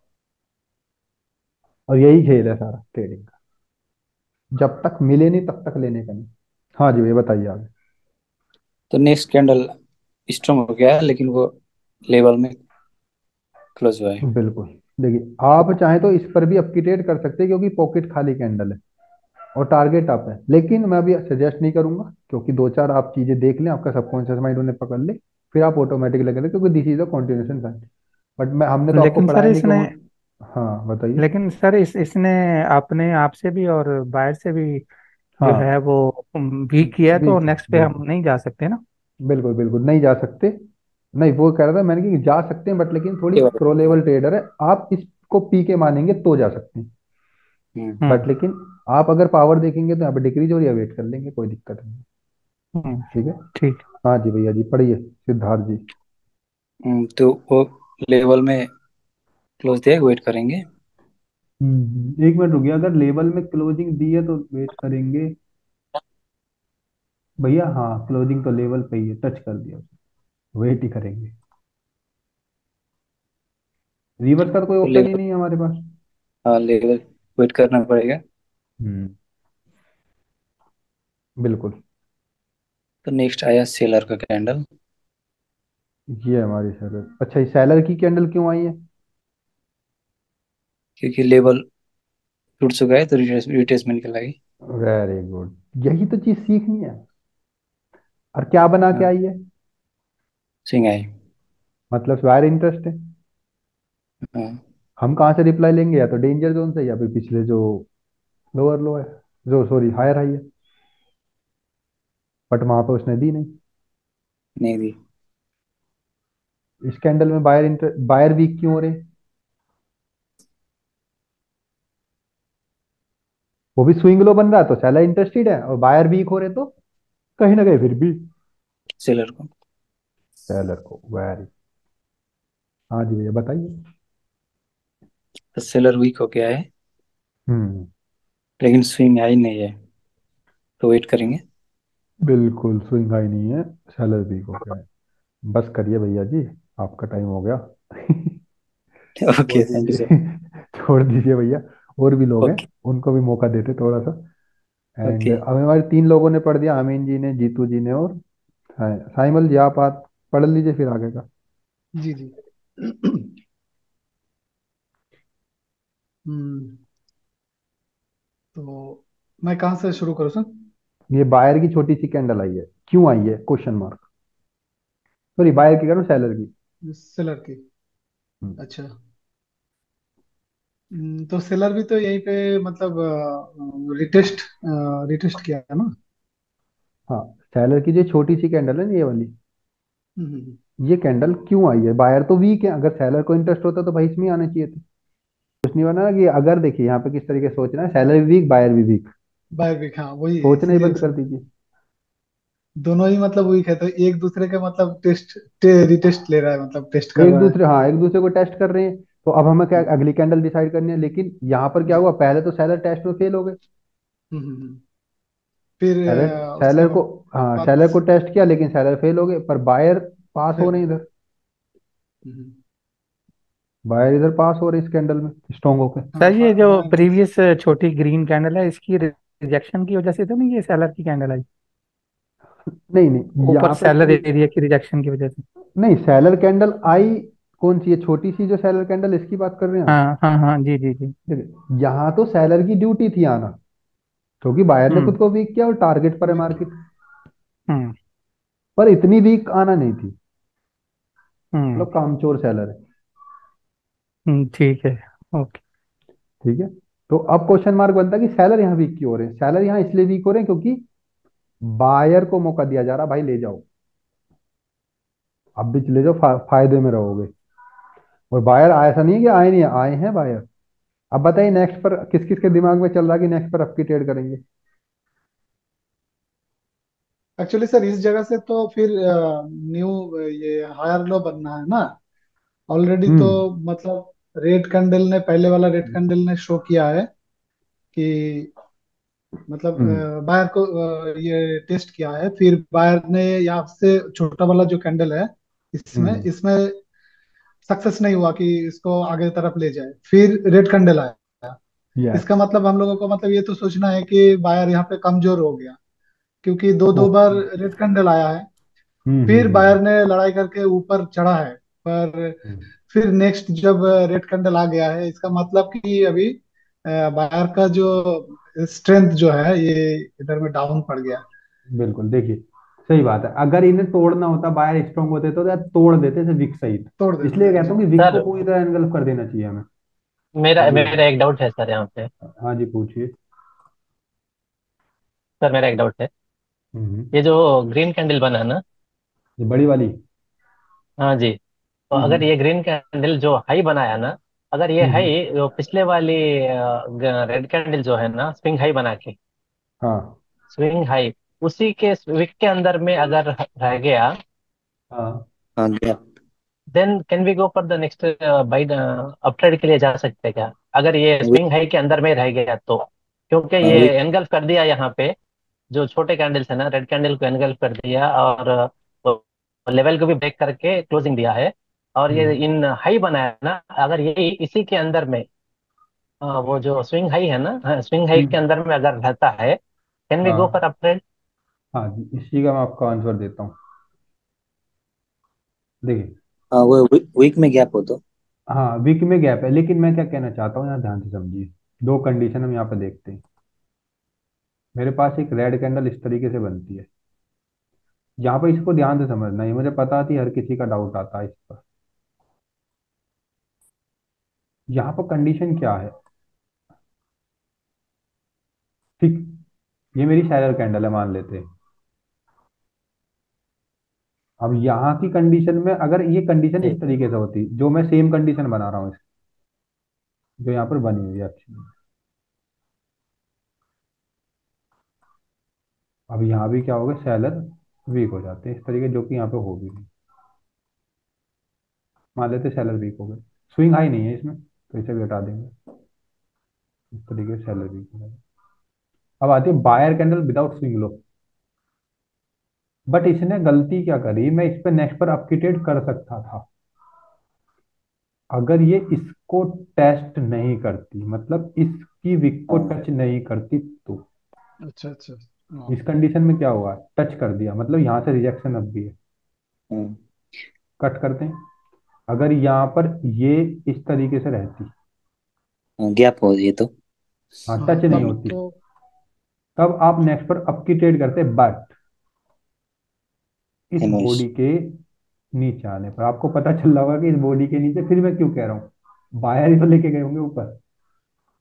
और यही खेल है सारा ट्रेडिंग का, जब तक मिले नहीं तब तक लेने का नहीं। हाँ जी भैया बताइए आगे। तो नेक्स्ट कैंडल स्ट्रॉन्ग हो गया है, लेकिन वो लेवल में क्लोज हुआ है। बिल्कुल। देखिए आप चाहें तो इस पर भी अपकी ट्रेड कर सकते हैं, क्योंकि पॉकेट खाली कैंडल है और टारगेट अप है। लेकिन मैं अभी सजेस्ट नहीं करूंगा, क्योंकि दो चार आप चीजें देख लें, आपका सबकॉन्शियस माइंड उन्हें पकड़ ले, फिर आप ऑटोमेटिक लगे रहे, क्योंकि this is a continuation sign. But मैं हमने तो आपको लेकिन सर पढ़ाया नहीं कि इसने वो। हाँ बताइए। लेकिन सर इस इसने अपने आप से भी और बाहर से भी जो है हाँ वो भी किया है, तो वीक है नेक्स्ट पे हम बिल्कुल। नहीं जा सकते ना। बिल्कुल बिल्कुल नहीं जा सकते। नहीं वो कह रहा था मैंने कि जा सकते हैं, बट लेकिन थोड़ी ये वाला। प्रो लेवल ट्रेडर है, आप इसको पी के मानेंगे तो जा सकते हैं। हम्म। बट हम्म। लेकिन आप अगर पावर देखेंगे तो यहाँ पे डिक्रीज हो रही है, वेट कर लेंगे, कोई दिक्कत नहीं। हम्म। ठीक है। ठीक। हाँ जी भैया जी पढ़िए, सिद्धार्थ जी। हम्म, तो वो लेवल में क्लोज दिया, वेट करेंगे। हम्म एक मिनट रुकिए, अगर लेवल में क्लोजिंग दी है तो वेट करेंगे। भैया हाँ, क्लोजिंग तो लेवल पे ही है, टच कर दिया, वेट ही करेंगे। रिवर्स का तो कोई तो ऑप्शन ही लेवल, नहीं है हमारे पास। हाँ लेवल वेट करना पड़ेगा। हम्म। बिल्कुल। तो नेक्स्ट आया सेलर का कैंडल। ये हमारी सेलर, अच्छा ये सेलर की कैंडल क्यों आई है? क्योंकि लेवल टूट चुका है तो रिट्रेस रिट्रेसमेंट के लगी। वेरी गुड, यही तो चीज सीखनी है। और क्या बना के हाँ, आई है? स्विंग आई। मतलब वायर इंटरेस्ट है। हाँ। हम कहाँ से रिप्लाई लेंगे, या तो डेंजर जोन से, या फिर पिछले जो लोअर लो है, जो सॉरी हायर हाई है। बट वहां पे उसने दी नहीं। नहीं दी। इस कैंडल में बायर इंटर बायर वीक क्यों हो रहे हैं? वो भी स्विंग लो बन रहा है तो सेलर इंटरेस्टेड है, और बायर वीक हो रहे तो कहीं ना कहीं फिर भी सेलर को। सेलर को वेरी। हाँ जी भैया बताइए। तो सेलर वीक हो गया है, हम्म। लेकिन स्विंग आई नहीं है, तो वेट करेंगे। बिल्कुल स्विंग हाई नहीं है, सेलर वीक हो गया है। बस करिए भैया जी, आपका टाइम हो गया। छोड़ ओके, थैंक यू सर। दीजिए। छोड़ दीजिए भैया, और भी लोग हैं, ओके। उनको भी मौका देते थोड़ा सा। And okay. अब हमारे तीन लोगों ने पढ़ दिया, आमीन जी ने, जीतू जी ने, और साइ- साइमल जी, आप आप पढ़ लीजिए फिर आगे का। जी जी। हम्म। तो मैं कहाँ से शुरू करूँ सर? ये बायर की छोटी सी कैंडल आई है, क्यों आई है, क्वेश्चन मार्क। सॉरी बायर की करूँ, सेलर की। सेलर की। हम्म। अच्छा। हम्म, तो सेलर भी तो यहीं पे मतलब रिटेस्ट रिटेस्ट किया है ना। हाँ, सेलर की जो छोटी सी कैंडल है ना, ये वाली, हम्म, हम्म, ये कैंडल क्यों आई है? बायर तो वीक है, अगर सेलर को इंटरेस्ट होता तो भाई इसमें ही आने चाहिए थे। कुछ नहीं बना ना कि अगर देखिए यहाँ पे किस तरीके से सोचना है, सेलर भी वीक बायर भी वीक, बाय वीक, हाँ वही है सोचना ही इसलिए बंद कर दीजिए। दोनों ही मतलब वीक है, तो एक दूसरे के मतलब टेस्ट टे, रिटेस्ट ले रहा है, मतलब टेस्ट कर एक रहा है। दूसरे, हाँ, एक दूसरे को टेस्ट कर रहे हैं। तो अब हमें क्या, हम्म, अगली कैंडल डिसाइड करनी है, लेकिन यहाँ पर क्या हुआ, पहले तो सेलर टेस्ट में फेल हो गए। हम्म, हम्म, हम्म। फिर सेलर अ, उसके सेलर को, बाद हाँ, सेलर को वापस टेस्ट किया लेकिन सेलर फेल हो गए, पर बायर पास हो फिर रहे हैं इधर। हम्म, बायर इधर पास हो रहे हैं इस कैंडल में, स्ट्रॉन्ग होके। हाँ सर ये जो बाय में। प्रीवियस छोटी ग्रीन कैंडल है इसकी रिजेक्शन की वजह से तो नहीं ये सेलर की कैंडल आई? नहीं नहीं, ऊपर यहाँ पे सेलर कोई, एरिया की रिजेक्शन की वजह से। नहीं, सेलर कैंडल आई। कौन सी है छोटी सी जो सेलर कैंडल, इसकी बात कर रहे हैं आप? हाँ हाँ हाँ, जी जी जी। देखिए, यहाँ तो सेलर की ड्यूटी थी आना, क्योंकि बायर ने हम्म खुद को वीक किया और टारगेट पर है वीक मार्केट। हम्म पर इतनी वीक आना नहीं थी, हम्म मतलब कामचोर सेलर है। हम्म, ठीक है। ओके। ठीक है। तो अब क्वेश्चन मार्क बनता है कि सेलर यहाँ वीक क्यों हो रहे हैं? सेलर यहाँ इसलिए वीक हो रहे हैं क्योंकि बायर को मौका दिया जा रहा, भाई ले जाओ, अब भी ले जाओ, फा, फायदे में रहोगे। और बायर ऐसा नहीं है कि आए नहीं है, आए हैं बायर। अब बताइए नेक्स्ट पर किस किस के दिमाग में चल रहा है कि नेक्स्ट पर अप की ट्रेड करेंगे? एक्चुअली सर इस जगह से तो फिर न्यू ये हायर लो बनना है ना ऑलरेडी, तो हम्म मतलब रेड कैंडल ने, पहले वाला रेड कैंडल ने शो किया है कि मतलब हम्म बायर को अ, ये टेस्ट किया है, फिर बायर ने यहाँ से छोटा वाला जो कैंडल है इसमें हम्म इसमें सक्सेस नहीं हुआ कि इसको आगे तरफ ले जाए, फिर रेड कैंडल आया। यस। इसका मतलब हम लोगों को मतलब ये तो सोचना है कि बायर यहाँ पे कमजोर हो गया, क्योंकि दो दो बार ओके। रेड कैंडल आया है। हम्म फिर हम्म बायर ने लड़ाई करके ऊपर चढ़ा है, पर हम्म फिर नेक्स्ट जब रेड कैंडल आ गया है, इसका मतलब कि अभी बायर का जो स्ट्रेंथ जो है ये इधर में डाउन पड़ गया। बिल्कुल, देखिए, सही बात है, अगर इन्हें तोड़ना होता, बायर स्ट्रांग होते तो यार तोड़ देते थे विक सहित। तोड़ देते इसलिए थे कहता जी। हूँ कि विक को सर पूरी तरह एनगल्फ कर देना चाहिए हमें। हाँ मेरा जी मेरा एक डाउट है सर यहाँ पे। हाँ जी, पूछिए। सर मेरा एक डाउट है। हम्म ये जो ग्रीन कैंडल बना है ना, ये बड़ी वाली। हाँ जी, तो अगर हम्म ये ग्रीन कैंडल जो हाई बनाया ना, अगर ये हम्म हाई जो पिछले वाली रेड कैंडल जो है ना स्विंग हाई बना के, हाँ स्विंग हाई उसी के विक के अंदर में अगर रह गया, हाँ हाँ गया। Then can we go for the next buy up trade के लिए जा सकते हैं क्या, अगर ये वी, स्विंग हाई के अंदर में रह गया तो? क्योंकि हाँ, ये वी, एनगल्फ कर दिया यहाँ पे, जो छोटे कैंडल्स है ना रेड कैंडल को एनगल्फ कर दिया, और लेवल को भी ब्रेक करके क्लोजिंग दिया है, और ये हम्म इन हाई बनाया ना, अगर ये इसी के अंदर में अ, वो जो स्विंग हाई है ना, स्विंग हाई के हम्म अंदर में अगर रहता है, कैन वी गो हाँ फॉर अप ट्रेड? हाँ जी, इसी का मैं आपको आंसर देता हूँ। देखिए, हाँ वो वी, वीक में गैप हो तो। हाँ, वीक में गैप है, लेकिन मैं क्या कहना चाहता हूँ यहाँ ध्यान से समझिए। दो कंडीशन हम यहाँ पे देखते हैं। मेरे पास एक रेड कैंडल इस तरीके से बनती है, यहाँ पर इसको ध्यान से समझना है, मुझे पता थी हर किसी का डाउट आता है इस पर। यहाँ पर कंडीशन क्या है? ठीक, ये मेरी सैलर कैंडल है मान लेते हैं। अब यहाँ की कंडीशन में अगर ये कंडीशन इस जी। तरीके से होती, जो मैं सेम कंडीशन बना रहा हूँ इस- जो यहाँ पर बनी हुई है एक्चुअली। अब यहाँ भी क्या होगा, सेलर वीक हो जाते हैं इस तरीके, जो कि यहाँ पे हो भी नहीं। मान लेते सेलर वीक हो गए, स्विंग हाई नहीं है इसमें तो इसे भी हटा देंगे, इस तरीके से सेलर वीक हो गए। अब आती है buyer candle without swing low. But इसने गलती क्या करी, मैं इस पे नेक्स्ट पर अप की ट्रेड कर सकता था, अगर ये इसको टेस्ट नहीं करती, मतलब इसकी विक को हाँ टच नहीं करती तो। अच्छा अच्छा। इस हाँ कंडीशन में क्या हुआ, टच कर दिया, मतलब यहाँ से रिजेक्शन अब भी है। हाँ कट करते हैं, अगर यहाँ पर ये इस तरीके से रहती, हाँ, गैप हो ये तो। हाँ, हाँ टच नहीं तब होती, तो तब आप नेक्स्ट पर अप की ट्रेड करते। बट इस एमओएस। बॉडी के नीचे आने पर आपको पता चल रहा होगा कि इस बॉडी के नीचे, फिर मैं क्यों कह रहा हूँ, बायर ही तो लेके गए होंगे ऊपर।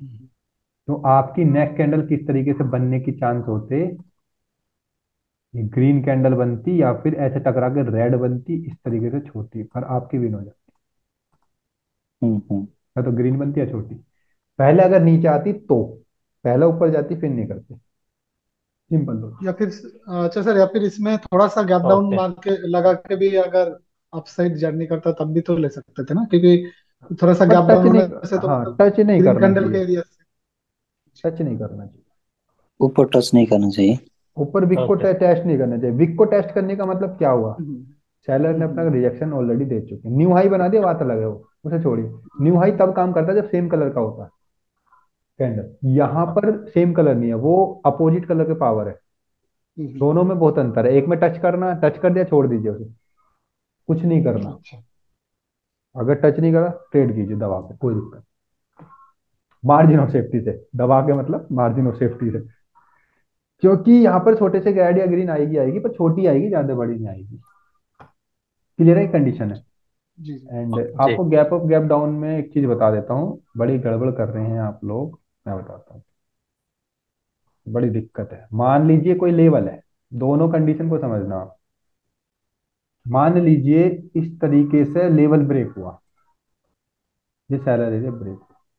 हम्म, तो आपकी नेक कैंडल किस तरीके से बनने की चांस होते, ये ग्रीन कैंडल बनती या फिर ऐसे टकरा के रेड बनती, इस तरीके से छोटी, पर आपकी विन हो जाती हम्म हम्म है। तो ग्रीन बनती है छोटी, पहले अगर नीचे आती तो, पहले ऊपर जाती फिर नहीं करते, सिंपल या लोग। फिर अच्छा सर, या फिर इसमें थोड़ा सा गैप डाउन ओके। मार के लगा के भी अगर अप साइड जर्नी करता तब भी तो ले सकते थे ना, क्योंकि थोड़ा सा पर गैप टच डाउन नहीं, होने से तो हाँ मतलब टच नहीं ग्रीन करना कैंडल के चाहिए, एरिया से। टच नहीं करना चाहिए। ऊपर टच नहीं करना चाहिए। ऊपर विक को ओके। टेस्ट नहीं करना चाहिए। विक को टेस्ट करने का मतलब क्या हुआ, हम्म, सेलर ने अपना हम्म, रिजेक्शन ऑलरेडी दे चुके हैं, न्यू हाई बना दिया, बात अलग है वो, उसे छोड़िए। न्यू हाई तब काम करता है जब सेम कलर का होता है कैंडल, यहाँ पर सेम कलर नहीं है, वो अपोजिट कलर के पावर है। हम्म, दोनों में बहुत अंतर है, एक में टच करना, टच कर दिया छोड़ दीजिए उसे, कुछ नहीं हम्म, करना। अच्छा। अगर टच नहीं करा ट्रेड कीजिए दबा के, कोई दिक्कत, मार्जिन ऑफ सेफ्टी से, दबा के मतलब मार्जिन ऑफ सेफ्टी से, क्योंकि यहाँ पर छोटे से गैड या ग्रीन आएगी आएगी, पर छोटी आएगी, ज्यादा बड़ी नहीं आएगी। क्लियर है, कंडीशन है। जी जी। एंड जी। आपको गैप अप गैप डाउन में एक चीज बता देता हूँ, बड़ी गड़बड़ कर रहे हैं आप लोग, मैं बताता हूँ, बड़ी दिक्कत है। मान लीजिए कोई लेवल है, दोनों कंडीशन को समझना आप। मान लीजिए इस तरीके से लेवल ब्रेक हुआ, ये सैलर एरिया ब्रेक,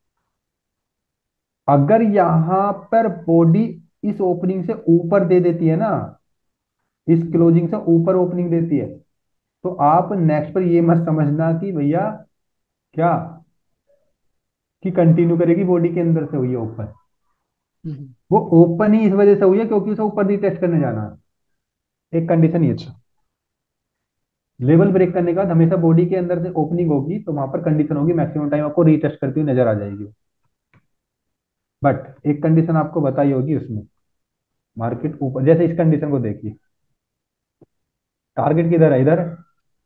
अगर यहां पर बॉडी इस ओपनिंग से ऊपर दे देती है ना, इस हम्म, क्लोजिंग से ऊपर ओपनिंग देती है, तो आप नेक्स्ट पर ये मत समझना कि भैया क्या, कि कंटिन्यू करेगी बॉडी के अंदर से हुई है ऊपर। हम्म, वो ओपन ही इस वजह से हुई है क्योंकि उसे ऊपर नहीं टेस्ट करने जाना है। एक कंडीशन ये अच्छा। था, लेवल ब्रेक करने के बाद हमेशा बॉडी के अंदर से ओपनिंग होगी, तो वहां पर कंडीशन होगी मैक्सिमम टाइम आपको रीटेस्ट करती हुई नजर आ जाएगी। बट एक कंडीशन आपको बताई होगी उसमें, मार्केट ऊपर, जैसे इस कंडीशन को देखिए, टारगेट किधर है, इधर है,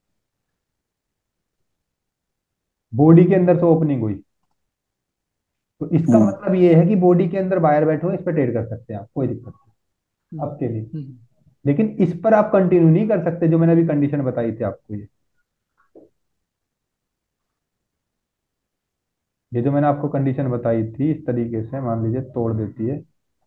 बॉडी के अंदर से ओपनिंग हुई, तो इसका हम्म मतलब ये है कि बॉडी के अंदर बायर बैठे हुए, इस पर ट्रेड कर सकते हैं आप, कोई दिक्कत नहीं हम्म, अब के लिए। हम्म, लेकिन इस पर आप कंटिन्यू नहीं कर सकते, जो मैंने अभी कंडीशन बताई थी आपको, ये ये जो मैंने आपको कंडीशन बताई थी, इस तरीके से मान लीजिए तोड़ देती है,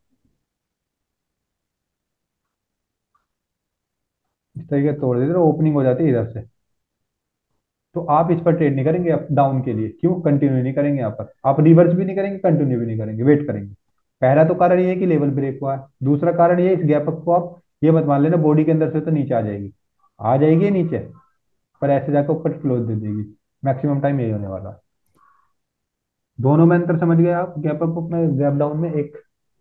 इस तरीके से तोड़ देती है, तो ओपनिंग हो जाती है इधर से, तो आप इस पर ट्रेड नहीं करेंगे अप डाउन के लिए, क्यों, कंटिन्यू नहीं करेंगे यहाँ पर, आप रिवर्स भी नहीं करेंगे, कंटिन्यू भी नहीं करेंगे, वेट करेंगे। पहला तो कारण ये है कि लेवल ब्रेक हुआ है, दूसरा कारण ये, इस गैप अप को आप ये मत मान लेना बॉडी के अंदर से तो नीचे आ जाएगी, आ जाएगी नीचे, पर ऐसे जाकर ऊपर क्लोज दे देगी, मैक्सिमम टाइम यही होने वाला है। दोनों में अंतर समझ गए आप, गैप अप में गैप डाउन में। एक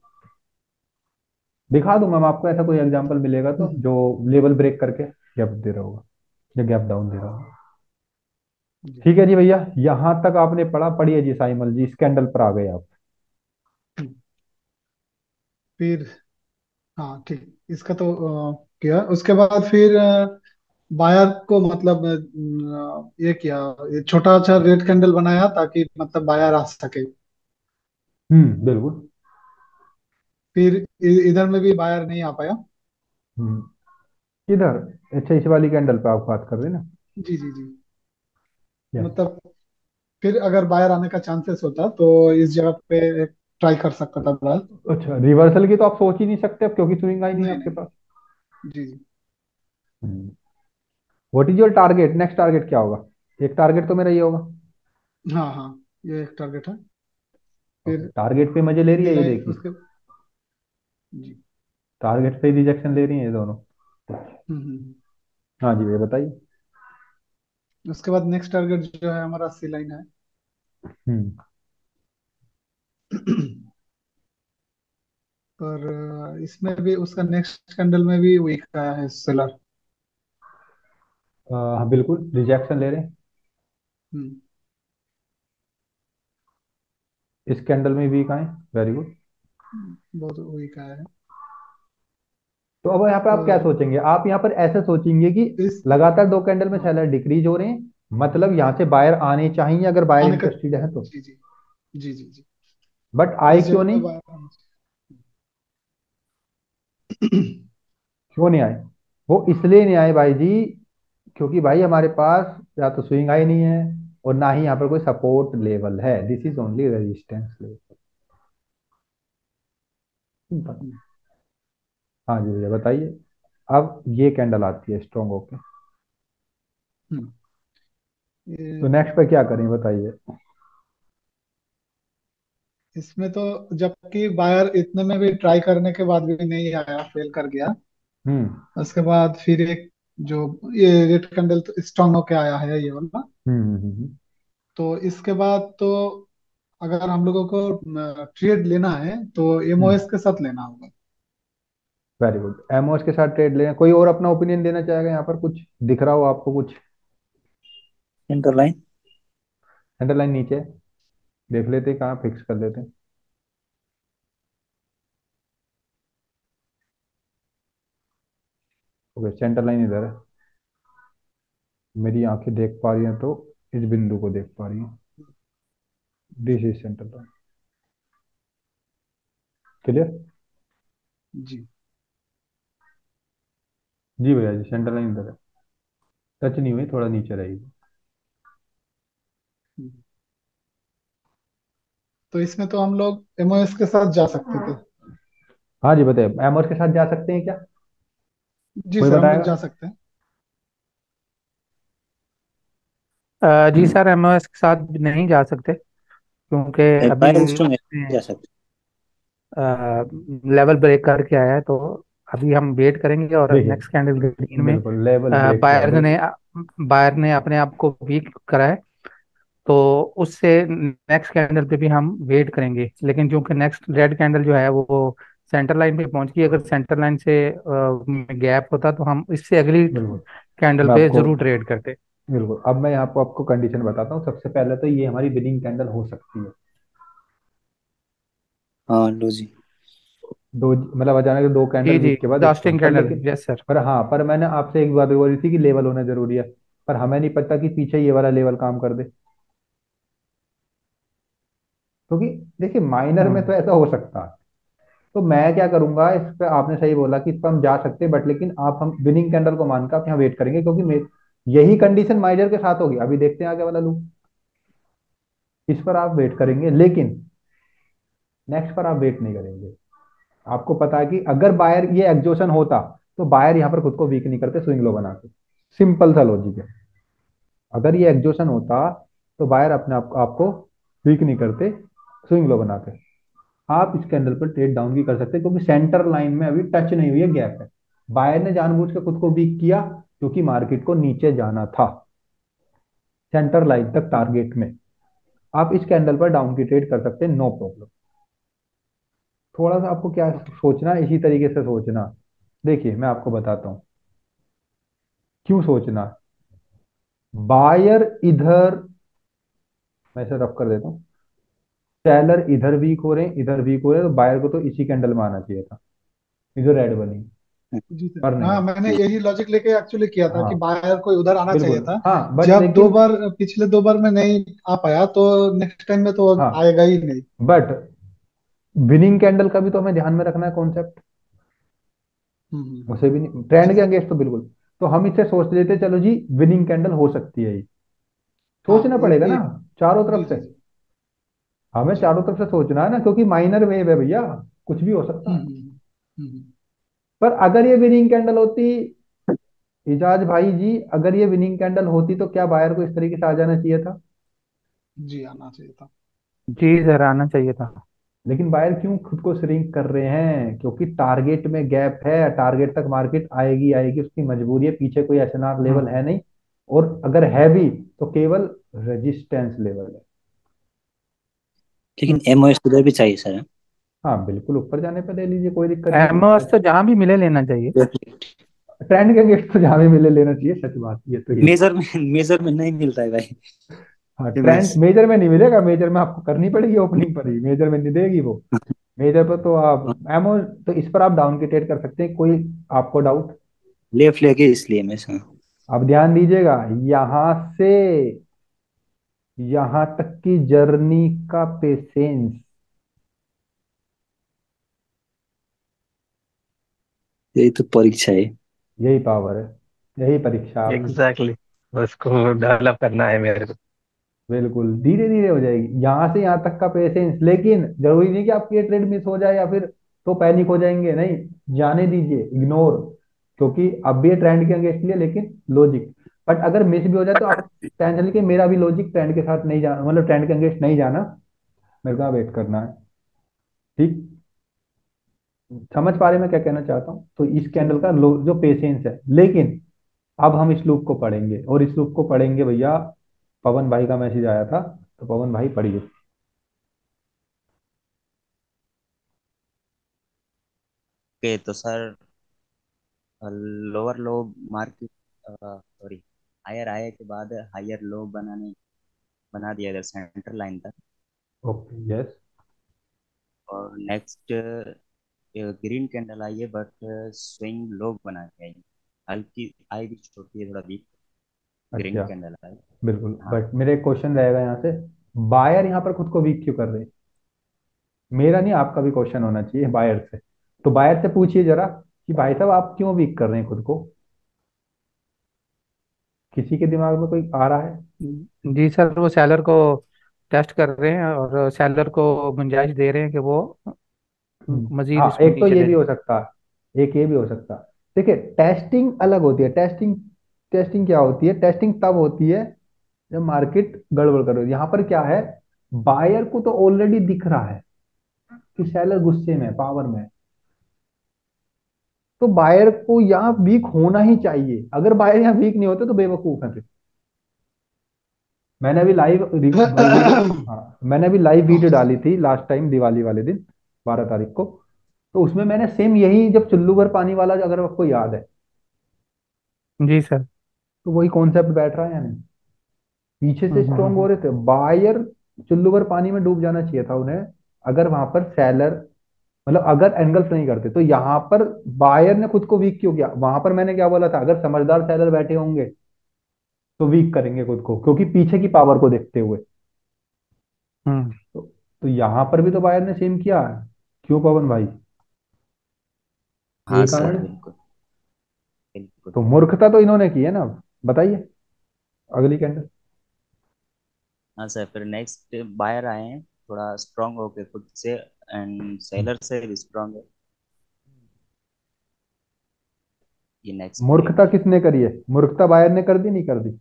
दिखा दूंगा मैं आपको, ऐसा कोई एग्जांपल मिलेगा तो, हम्म, जो लेवल ब्रेक करके गैप दे रहा होगा या गैप डाउन दे रहा होगा। जी। ठीक है जी भैया, यहां तक आपने पढ़ा, पढ़िए जी साइमल जी, स्कैंडल पर आ गए आप। हम्म, फिर हाँ ठीक, इसका तो अ, किया। उसके बाद फिर बायर को मतलब अ, ये किया, ये छोटा अच्छा रेड कैंडल बनाया ताकि मतलब बायर आ सके। हम्म बिल्कुल। फिर इ- इधर में भी बायर नहीं आ पाया। हम्म किधर, अच्छा इस वाली कैंडल पे आप बात कर रहे हैं ना। जी जी जी। यस। मतलब फिर अगर बायर आने का चांसेस होता तो इस जगह पे ट्राई कर सकता था बायर। अच्छा रिवर्सल की तो आप सोच ही नहीं सकते अब, क्योंकि स्विंग आई नहीं है नहीं आपके नहीं। पास। जी जी। What is your target, next target क्या होगा, एक टारगेट तो मेरा ये होगा। हाँ हाँ, ये एक टारगेट है। ओके, फिर टारगेट पे मजे ले रही है ये, मिला देखिए, उसके। जी। टारगेट पे रिजेक्शन ले रही है ये दोनों। हम्म हम्म, हम्म। हाँ जी भैया बताइए। उसके बाद नेक्स्ट टारगेट जो है हमारा सी लाइन है। हम्म पर अ, इसमें भी उसका नेक्स्ट कैंडल में भी वीक आया है सेलर। अ, हाँ बिल्कुल रिजेक्शन ले रहे हैं, हम्म, इस कैंडल में वीक आए, वेरी गुड। बहुत वीक आया है। तो अब यहाँ पे आप क्या पर सोचेंगे, आप यहाँ पर ऐसे सोचेंगे कि इस लगातार दो कैंडल में हाँ, सेलर डिक्रीज हो रहे हैं, मतलब यहाँ से बायर आने चाहिए अगर बायर आने का। इंटरेस्टेड है तो, जी जी जी जी जी। बट आए इस क्यों जगह पे नहीं, बायर आना चाहिए। क्यों नहीं आए, वो इसलिए नहीं आए भाई जी, क्योंकि भाई हमारे पास या तो स्विंग आई नहीं है, और ना ही यहाँ पर कोई सपोर्ट लेवल है, this is only resistance level. Simple. हाँ जी भैया बताइए। अब ये कैंडल आती है स्ट्रॉन्ग होके, हम्म, तो ये नेक्स्ट पे क्या करें बताइए। इसमें तो जबकि बायर इतने में भी ट्राई करने के बाद भी नहीं आया, फेल कर गया। हम्म उसके बाद फिर एक जो ये रेड कैंडल तो स्ट्रांग होके आया है ये वाला। हम्म हम्म हम्म, तो इसके बाद तो अगर हम लोगों को ट्रेड लेना है तो हम्म। एमओएस के साथ लेना होगा। वेरी गुड, एमओएस के साथ ट्रेड लें। कोई और अपना ओपिनियन देना चाहेगा यहाँ पर, कुछ दिख रहा हो आपको कुछ। इंटरलाइन। सेंटर लाइन नीचे देख लेते, कहाँ फिक्स कर लेते। ओके, सेंटर लाइन इधर है, मेरी आंखें देख पा रही हैं तो इस बिंदु को देख पा रही हैं। This is centre line. Clear. जी। जी भैया जी, सेंटर लाइन इधर है, टच नहीं हुई, थोड़ा नीचे रहेगी। तो इसमें तो हम लोग एमओएस के साथ जा सकते थे। हाँ जी बताइए, एमओएस के साथ जा सकते हैं क्या, जी कोई सर, हम लोग बताएगा। जा सकते हैं। अ, जी सर, एमओएस के साथ नहीं जा सकते क्योंकि अभी बाय इंस्ट्रूमेंट जा सकते लेवल ब्रेक करके आया है। तो अभी हम वेट करेंगे और देखिए, नेक्स्ट कैंडल ग्रीन में बिल्कुल लेवल ब्रेक किया बायर भाई। ने बायर ने अपने आप को वीक करा है। तो उससे नेक्स्ट कैंडल पे भी हम वेट करेंगे, लेकिन क्योंकि नेक्स्ट रेड कैंडल जो है वो सेंटर लाइन पे पहुंच गई, अगर सेंटर लाइन से गैप होता तो हम इससे अगली बिल्कुल, कैंडल मैं पे आपको जरूर ट्रेड करते। बिल्कुल अब मैं यहाँ पर आपको कंडीशन बताता हूँ। सबसे पहले तो ये हमारी विनिंग कैंडल हो सकती है। हैं। हाँ लो जी। दो मतलब अचानक दो कैंडल जी जी, वीक के बाद स्ट्रॉन्ग, लास्टिंग पर कैंडल, लेकिन यस सर। पर हाँ, पर मैंने आपसे एक बात भी बोली थी कि लेवल होना जरूरी है। पर हमें नहीं पता कि पीछे ये वाला लेवल काम कर दे, क्योंकि देखिए माइनर में तो हम्म। ऐसा हो सकता है। तो मैं क्या करूंगा इस पे, आपने सही बोला कि इस पर हम जा सकते हैं, बट लेकिन आप हम विनिंग कैंडल को मानकर आप यहाँ वेट करेंगे, क्योंकि मे- यही कंडीशन माइनर के साथ होगी। अभी देखते हैं आगे वाला लूप, इस पर आप वेट करेंगे, लेकिन नेक्स्ट पर आप वेट नहीं करेंगे। आपको पता है कि अगर बायर ये एग्जॉशन होता तो बायर यहाँ पर खुद को वीक नहीं करते स्विंग लो बना के। सिंपल सा लॉजिक है। अगर ये एग्जॉशन होता तो बायर अपने आप आपको वीक नहीं करते स्विंग लो बना के। आप इस कैंडल पर ट्रेड डाउन भी कर सकते हैं, क्योंकि सेंटर लाइन में अभी टच नहीं हुई है, गैप है। बायर ने जानबूझ के खुद को वीक किया क्योंकि मार्केट को नीचे जाना था सेंटर लाइन तक टारगेट में। आप इस कैंडल पर डाउन की ट्रेड कर सकते हैं, नो प्रॉब्लम। थोड़ा सा आपको क्या सोचना है, इसी तरीके से सोचना। देखिए मैं आपको बताता हूँ क्यों सोचना। बायर इधर, मैं इसे रफ कर देता हूँ, सेलर इधर वीक हो रहे हैं, इधर वीक हो रहे हैं, तो बायर को तो इसी कैंडल में आना चाहिए था। इधर रेड बनी जी सर, पर नहीं। हाँ मैंने यही लॉजिक लेके एक्चुअली किया था कि हाँ बायर को उधर आना चाहिए बिल्कुल, था। हाँ बट जब दो लेकिन, बार पिछले दो बार में नहीं आ पाया तो नेक्स्ट टाइम में तो हाँ आएगा ही नहीं। बट विनिंग कैंडल का भी तो हमें ध्यान में रखना है कॉन्सेप्ट। हम्म हम्म, उसे भी नहीं, जी ट्रेंड के सर। अगेंस्ट तो बिल्कुल। तो हम इससे सोच लेते चलो जी विनिंग कैंडल हो सकती है ये, हाँ सोचना एक पड़ेगा ना एक चारों जी तरफ से। जी जी हमें जी। चारों तरफ से सोचना है ना, क्योंकि माइनर वेव है भैया, कुछ भी हो सकता हम्म है। हम्म हम्म पर अगर ये विनिंग कैंडल होती, इजाज भाई जी, अगर ये विनिंग कैंडल होती तो क्या बायर को इस तरीके से आ जाना चाहिए था। हम्म, जी आना चाहिए था। जी सर, आना चाहिए था। लेकिन बायर क्यों खुद को श्रिंक कर रहे हैं, क्योंकि टारगेट में गैप है, टारगेट तक मार्केट आएगी आएगी, उसकी मजबूरी है, पीछे कोई एसएनआर लेवल हम्म। है नहीं। और अगर है भी तो केवल रेजिस्टेंस लेवल है। लेकिन एमओएस उधर भी चाहिए सर। हाँ बिल्कुल, ऊपर जाने पे ले लीजिए, कोई दिक्कत नहीं एमओएस है। तो जहां भी मिले लेना चाहिए। ट्रेंड के अगेंस्ट तो जहाँ भी मिले लेना चाहिए, सच बात ये तो ये। मेजर में मेजर में नहीं मिलता है भाई हाँ, ट्रेंड एमओएस। मेजर में नहीं मिलेगा, मेजर में आपको करनी पड़ेगी ओपनिंग पर ही, मेजर में नहीं देगी वो। मेजर पर तो आप एमओ, तो इस पर आप डाउन की ट्रेड कर सकते हैं, कोई आपको डाउट। लेफ्ट लेके इसलिए मैं सर। अब ध्यान दीजिएगा, यहां से यहां तक की जर्नी का पेशेंस, यही तो परीक्षा है। यही पावर है, यही परीक्षा आपकी। Exactly exactly. उसको डेवलप करना है मेरे को। बिल्कुल धीरे धीरे हो जाएगी, यहां से यहां तक का पेशेंस। लेकिन जरूरी नहीं कि आपकी ये ट्रेड मिस हो जाए या फिर तो पैनिक हो जाएंगे, नहीं जाने दीजिए, इग्नोर, क्योंकि अब भी ये ट्रेंड के अगेंस्ट लिया लेकिन लॉजिक। बट अगर मिस भी हो जाए तो आप टेंशन लीजिए, मेरा भी लॉजिक ट्रेंड के साथ नहीं जाना, मतलब ट्रेंड के अगेंस्ट नहीं जाना, मेरे को वेट करना है। ठीक, समझ पा रहे मैं क्या कहना चाहता हूँ? तो इस कैंडल का लो- जो पेशेंस है, लेकिन अब हम इस लूप को पढ़ेंगे, और इस लूप को पढ़ेंगे भैया, पवन भाई का मैसेज आया था, तो पवन भाई पढ़िए। ओके तो sir, lower low market, sorry, higher high के बाद हायर लो बनाने बना दिया इधर सेंटर लाइन तक। Okay, yes. और नेक्स्ट ग्रीन कैंडल आई है, बट स्विंग लो बना के आई, हल्की आई भी छोटी है, थोड़ा वीक ग्रीन अच्छा, कैंडल आई। बिल्कुल, हाँ। बट मेरा एक क्वेश्चन रहेगा यहाँ से, बायर यहाँ पर खुद को वीक क्यों कर रहे हैं? मेरा नहीं, आपका भी क्वेश्चन होना चाहिए बायर से। तो बायर से पूछिए जरा कि भाई साहब आप क्यों वीक कर रहे हैं खुद को? किसी के दिमाग में कोई आ रहा है? जी सर, वो सेलर को टेस्ट कर रहे हैं और सेलर को गुंजाइश दे रहे हैं कि वो हम्म, मजीद हाँ, इसको एक तो नीचे ये ले भी जाए। हो सकता है, एक ये भी हो सकता है। देखिए, टेस्टिंग अलग होती है, टेस्टिंग टेस्टिंग क्या होती है? टेस्टिंग तब होती है जब मार्केट गड़बड़ कर रही है। यहाँ पर क्या है, बायर को तो ऑलरेडी दिख रहा है कि सेलर गुस्से में, पावर में है। तो बायर को यहाँ वीक होना ही चाहिए, अगर बायर यहाँ वीक नहीं होते तो बेवकूफ है फिर। मैंने अभी लाइव वीडियो, हाँ, मैंने अभी लाइव वीडियो डाली थी लास्ट टाइम दिवाली वाले दिन, बारह तारीख को। तो उसमें मैंने सेम यही, जब चुल्लू भर पानी वाला, अगर आपको याद है, जी सर। तो वही कॉन्सेप्ट बैठ रहा है यानी, पीछे से हम्म हम्म स्ट्रांग हो हम्म रहे थे बायर, चुल्लू भर पानी में डूब जाना चाहिए था उन्हें, अगर वहां पर सेलर, मतलब अगर एंगल्स नहीं करते। तो यहाँ पर बायर ने खुद को वीक क्यों किया? वहां पर मैंने क्या बोला था, अगर समझदार सेलर बैठे होंगे तो वीक करेंगे खुद को, क्योंकि पीछे की पावर को देखते हुए। हम्म। तो, तो यहाँ पर भी तो बायर ने सेम किया है। क्यों पवन भाई? हाँ यही सर, कारण है। बिल्कुल बिल्कुल। तो मूर्खता तो इन्होंने की है ना। बताइए अगली कैंडल। हाँ सर, फिर नेक्स्ट बायर आए हैं थोड़ा स्ट्रांग होके खुद से, एंड सेलर से भी स्ट्रांग है। ये नेक्स्ट मूर्खता कैंडल। किसने करी है? मूर्खता बायर ने कर दी, नहीं कर दी?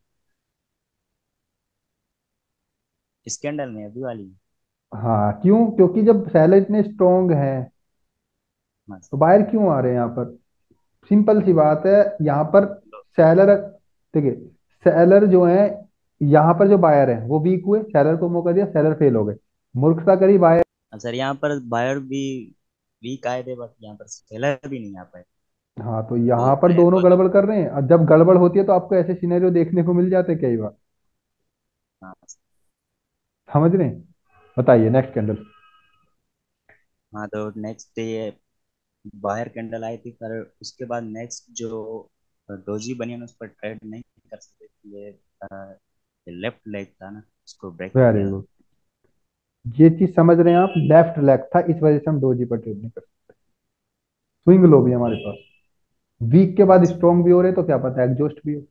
इस कैंडल में अभी वाली। हाँ, क्यों? क्योंकि जब सेलर इतने स्ट्रांग है हाँ तो सर। बायर क्यों आ रहे हैं यहाँ पर? सिंपल सी बात है, यहाँ पर सेलर, देखिए, सेलर जो है, यहाँ पर जो बायर है वो वीक हुए, सेलर को मौका दिया, सेलर फेल हो गए। मूर्खता करी बायर। हाँ सर, यहाँ पर बायर भी वीक आए थे, बट यहाँ पर सेलर भी नहीं आ पाए। हाँ, तो तो यहाँ पर ट्रेंड दोनों को तो। गड़बड़ कर रहे हैं, और जब गड़बड़ होती है तो आपको ऐसे सिनेरियो देखने को मिल जाते हैं कई बार। हाँ। समझ रहे हैं? बताइए नेक्स्ट कैंडल। हाँ तो नेक्स्ट ये बायर कैंडल आई थी, पर उसके बाद नेक्स्ट जो डोजी बनी है, उस पर ट्रेड नहीं कर सकते। ये लेफ्ट लेग था ना, उसको ब्रेक कर वेरी दिया था। गुड, ये चीज समझ रहे हैं आप, लेफ्ट लेग था, इस वजह से हम डोजी पर ट्रेड नहीं कर सकते। स्विंग लो भी हमारे पास, वीक के हाँ बाद सर। स्ट्रॉन्ग भी हो रहे तो क्या पता एग्जॉस्ट भी हो,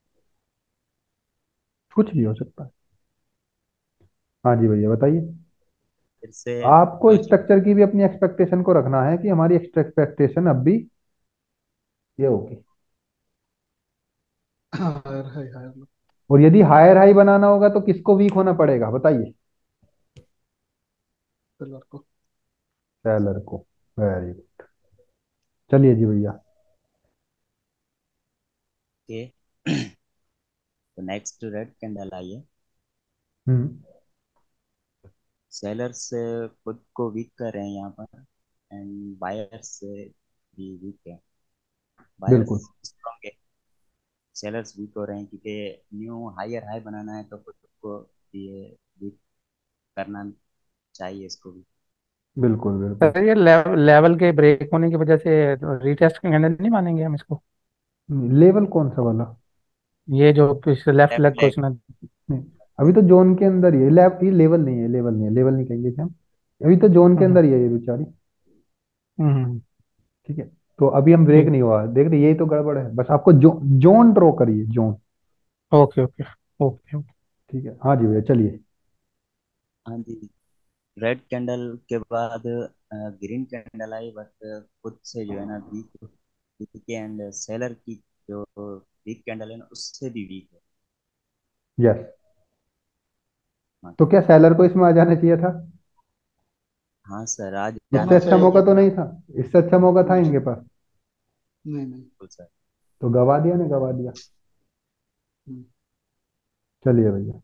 कुछ भी हो सकता है। हाँ जी भैया, बताइए। फिर से आपको डोजी। स्ट्रक्चर की भी अपनी एक्सपेक्टेशन को रखना है कि हमारी एक्सपेक्टेशन अब भी ये होगी। हायर हाई हायर और यदि हायर हाई बनाना होगा तो किसको वीक होना पड़ेगा, बताइए? लो को। सेलर को। वेरी गुड, चलिए जी भैया। के तो नेक्स्ट रेड कैंडल आई है। हम्म, सेलर्स खुद को वीक कर रहे हैं यहाँ पर, एंड बायर्स भी वीक है। बायर्स बिल्कुल स्ट्रॉन्ग है, सेलर्स वीक हो रहे हैं, क्योंकि न्यू हायर हाई बनाना है तो खुद को ये वीक करना चाहिए इसको भी। बिल्कुल बिल्कुल। सर, ये लेव, लेवल के ब्रेक होने की वजह से रीटेस्ट कैंडल नहीं मानेंगे हम इसको? लेवल कौन सा वाला? ये जो left left leg leg. Question है। नहीं, अभी तो जोन के अंदर ही है, लेव ये लेवल नहीं है, लेवल नहीं है, लेवल नहीं कहेंगे इसे हम। अभी तो जोन के हम्म अंदर ही है ये बेचारी। हम्म। ठीक है, तो अभी हम ब्रेक ठीक। नहीं हुआ, देख रहे, यही तो गड़बड़ है, बस आपको जो, जोन ड्रॉ करिए, zone. Okay okay okay okay. ठीक है, हाँ जी भैया, चलिए। हाँ जी। रेड कैंडल के बाद ग्रीन कैंडल आई बट खुद से जो है ना वीक वीक एंड सेलर की जो वीक कैंडल है ना उससे भी वीक है। यस। हाँ तो क्या सेलर को इसमें आ जाना चाहिए था? हाँ सर, आज इससे जाना होना अच्छा चाहिए चाहिए मौका था। तो नहीं था? इससे अच्छा मौका था नहीं इनके पास। नहीं। बिल्कुल सर। तो गवा दिया ना, गवा दिया। हम्म। चलिए भैया।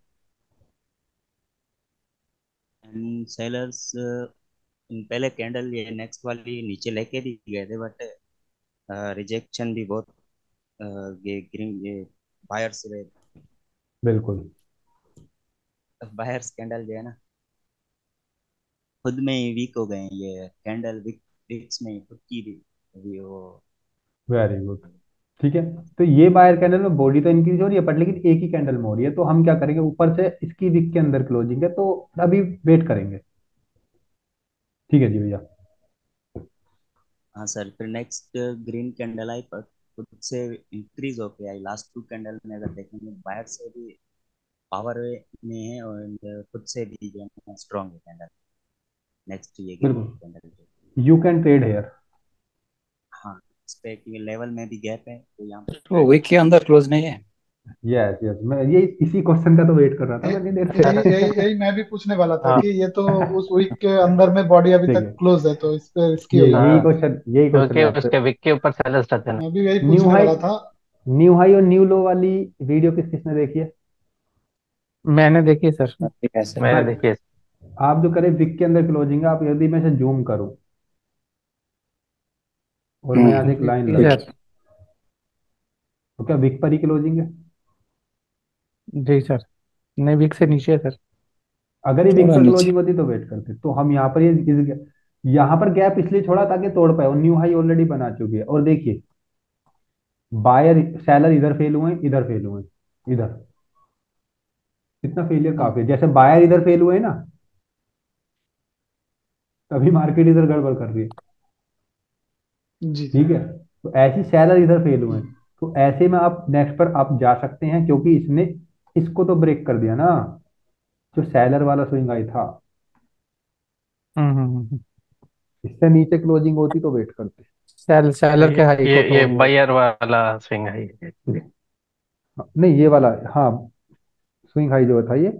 एंड सेलर्स पहले कैंडल ये नेक्स्ट वाली नीचे लेके भी गए थे बट रिजेक्शन भी बहुत अ, ये ग्रीन ये बायर्स बिल्कुल। बायर्स कैंडल जो है ना खुद में ही वीक हो गए हैं, ये कैंडल विक विक्स में ही खुद की भी अभी वो वेरी गुड। ठीक है। तो ये बायर कैंडल में बॉडी तो इंक्रीज हो रही है बट लेकिन एक ही कैंडल में हो रही है, तो हम क्या करेंगे, ऊपर से इसकी विक के अंदर क्लोजिंग है तो अभी वेट करेंगे। ठीक है जी भैया। हाँ सर, फिर नेक्स्ट ग्रीन कैंडल आई पर खुद से इंक्रीज होके आई। लास्ट टू कैंडल में अगर देखेंगे बायर से भी पावर में है और खुद से भी जो है स्ट्रॉन्ग है कैंडल। नेक्स्ट ये ग्रीन बिल्कुल। कैंडल जो यू कैन ट्रेड हेयर। हाँ इस पे क्योंकि लेवल में भी गैप है तो यहाँ पे वो ट्रेड वीक के अंदर क्लोज नहीं है। यस यस, मैं ये इसी क्वेश्चन का तो वेट कर रहा था यही मैंने देर यही से। यही यही मैं भी पूछने वाला था हाँ कि ये तो उस वीक के अंदर में बॉडी अभी ठीक तक है। क्लोज है तो इस पे इसकी ये हुई है। यही हाँ, क्वेश्चन यही क्वेश्चन क्योंकि मैं आपसे। उसके विक के ऊपर सेलर्स रहते हैं ना। मैं भी यही न्यू पूछने हाई वाला था। न्यू हाई और न्यू लो वाली वीडियो किस किसने देखी है? मैंने देखी सर। ठीक है सर। मैंने बट देखिए। आप जो करें विक के अंदर क्लोजिंग है, आप यदि मैं इसे जूम करूं और मैं यहाँ से हम्म। एक जी लाइन जी लगाऊं, सर। तो क्या विक पर ही क्लोजिंग है? जी सर। नहीं, वीक से नीचे है सर। अगर ये विक थोड़ा पर नीचे। क्लोजिंग होती तो वेट करते, तो हम यहाँ पर ये इस यहाँ पर गैप इसलिए छोड़ा ताकि तोड़ पाए, और न्यू हाई ऑलरेडी बना चुकी है। और देखिए बायर सेलर इधर फेल हुए हैं, इधर फेल हुए हैं, इधर इतना फेलियर हम्म, काफी है। जैसे बायर इधर फेल हुए हैं ना, तभी मार्केट इधर गड़बड़ कर रही है। जी जी। ठीक है। तो ऐसी सेलर इधर फेल हुए हैं, हम्म, तो ऐसे में आप नेक्स्ट पर आप जा सकते हैं, क्योंकि इसने इसको तो ब्रेक कर दिया ना, जो सेलर वाला स्विंग आई था। हम्म हम्म हम्म। इससे नीचे क्लोजिंग होती तो वेट करते। सेल सेलर के ये हाई ये को ये तोड़ दिया बायर वाला स्विंग है ये। हाँ, नहीं ये वाला, हाँ स्विंग हाई जो था ये,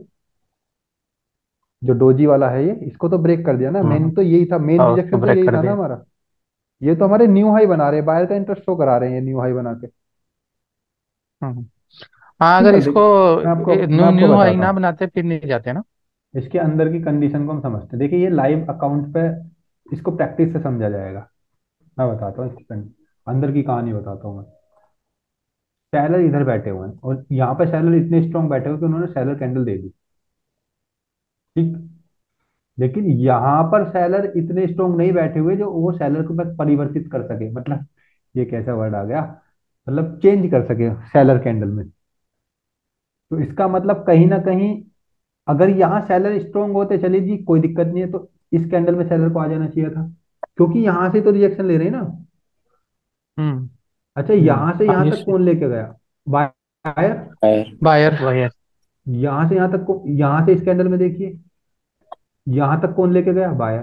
जो डोजी वाला है ये, इसको तो ब्रेक कर दिया ना। मेन हम्म। तो यही था, मेन और उसको रिजेक्शन तो ब्रेक यही कर था ना दिया। हमारा। ये तो हमारे न्यू हाई बना रहे हैं, बायर का इंटरेस्ट शो करा रहे हैं ये न्यू हाई बना के। हम्म। हाँ, ठीक अगर है, देख इसको मैं आपको मैं न्यू आपको न्यू हाई बताता ना हूँ। बनाते फिर नहीं जाते ना। इसके अंदर की कंडीशन को हम समझते हैं। देखिए ये लाइव अकाउंट पे इसको प्रैक्टिस से समझा जाएगा। मैं बताता हूँ इसकी कं- अंदर की कहानी बताता हूँ मैं। सेलर इधर बैठे हुए हैं और यहाँ पे सेलर इतने स्ट्रांग बैठे हुए कि उन्होंने सेलर कैंडल दे दी। ठीक। लेकिन यहाँ पर सेलर इतने स्ट्रांग नहीं बैठे हुए जो वो सेलर को बस परिवर्तित कर सके, मतलब ये कैसा वर्ड आ गया, मतलब चेंज कर सके सेलर कैंडल में। तो इसका मतलब कहीं ना कहीं अगर यहाँ सेलर स्ट्रांग होते, चलिए जी कोई दिक्कत नहीं है, तो इस कैंडल में सेलर को आ जाना चाहिए था, क्योंकि यहाँ से तो रिजेक्शन ले रहे हैं ना। हम्म। अच्छा, हम्म। यहाँ से हाँ यहाँ जी। तक कौन लेके गया? बायर। बायर। बायर। बायर। यहाँ से यहाँ तक को, यहाँ से इस कैंडल में देखिए, यहाँ तक कौन लेके गया? बायर।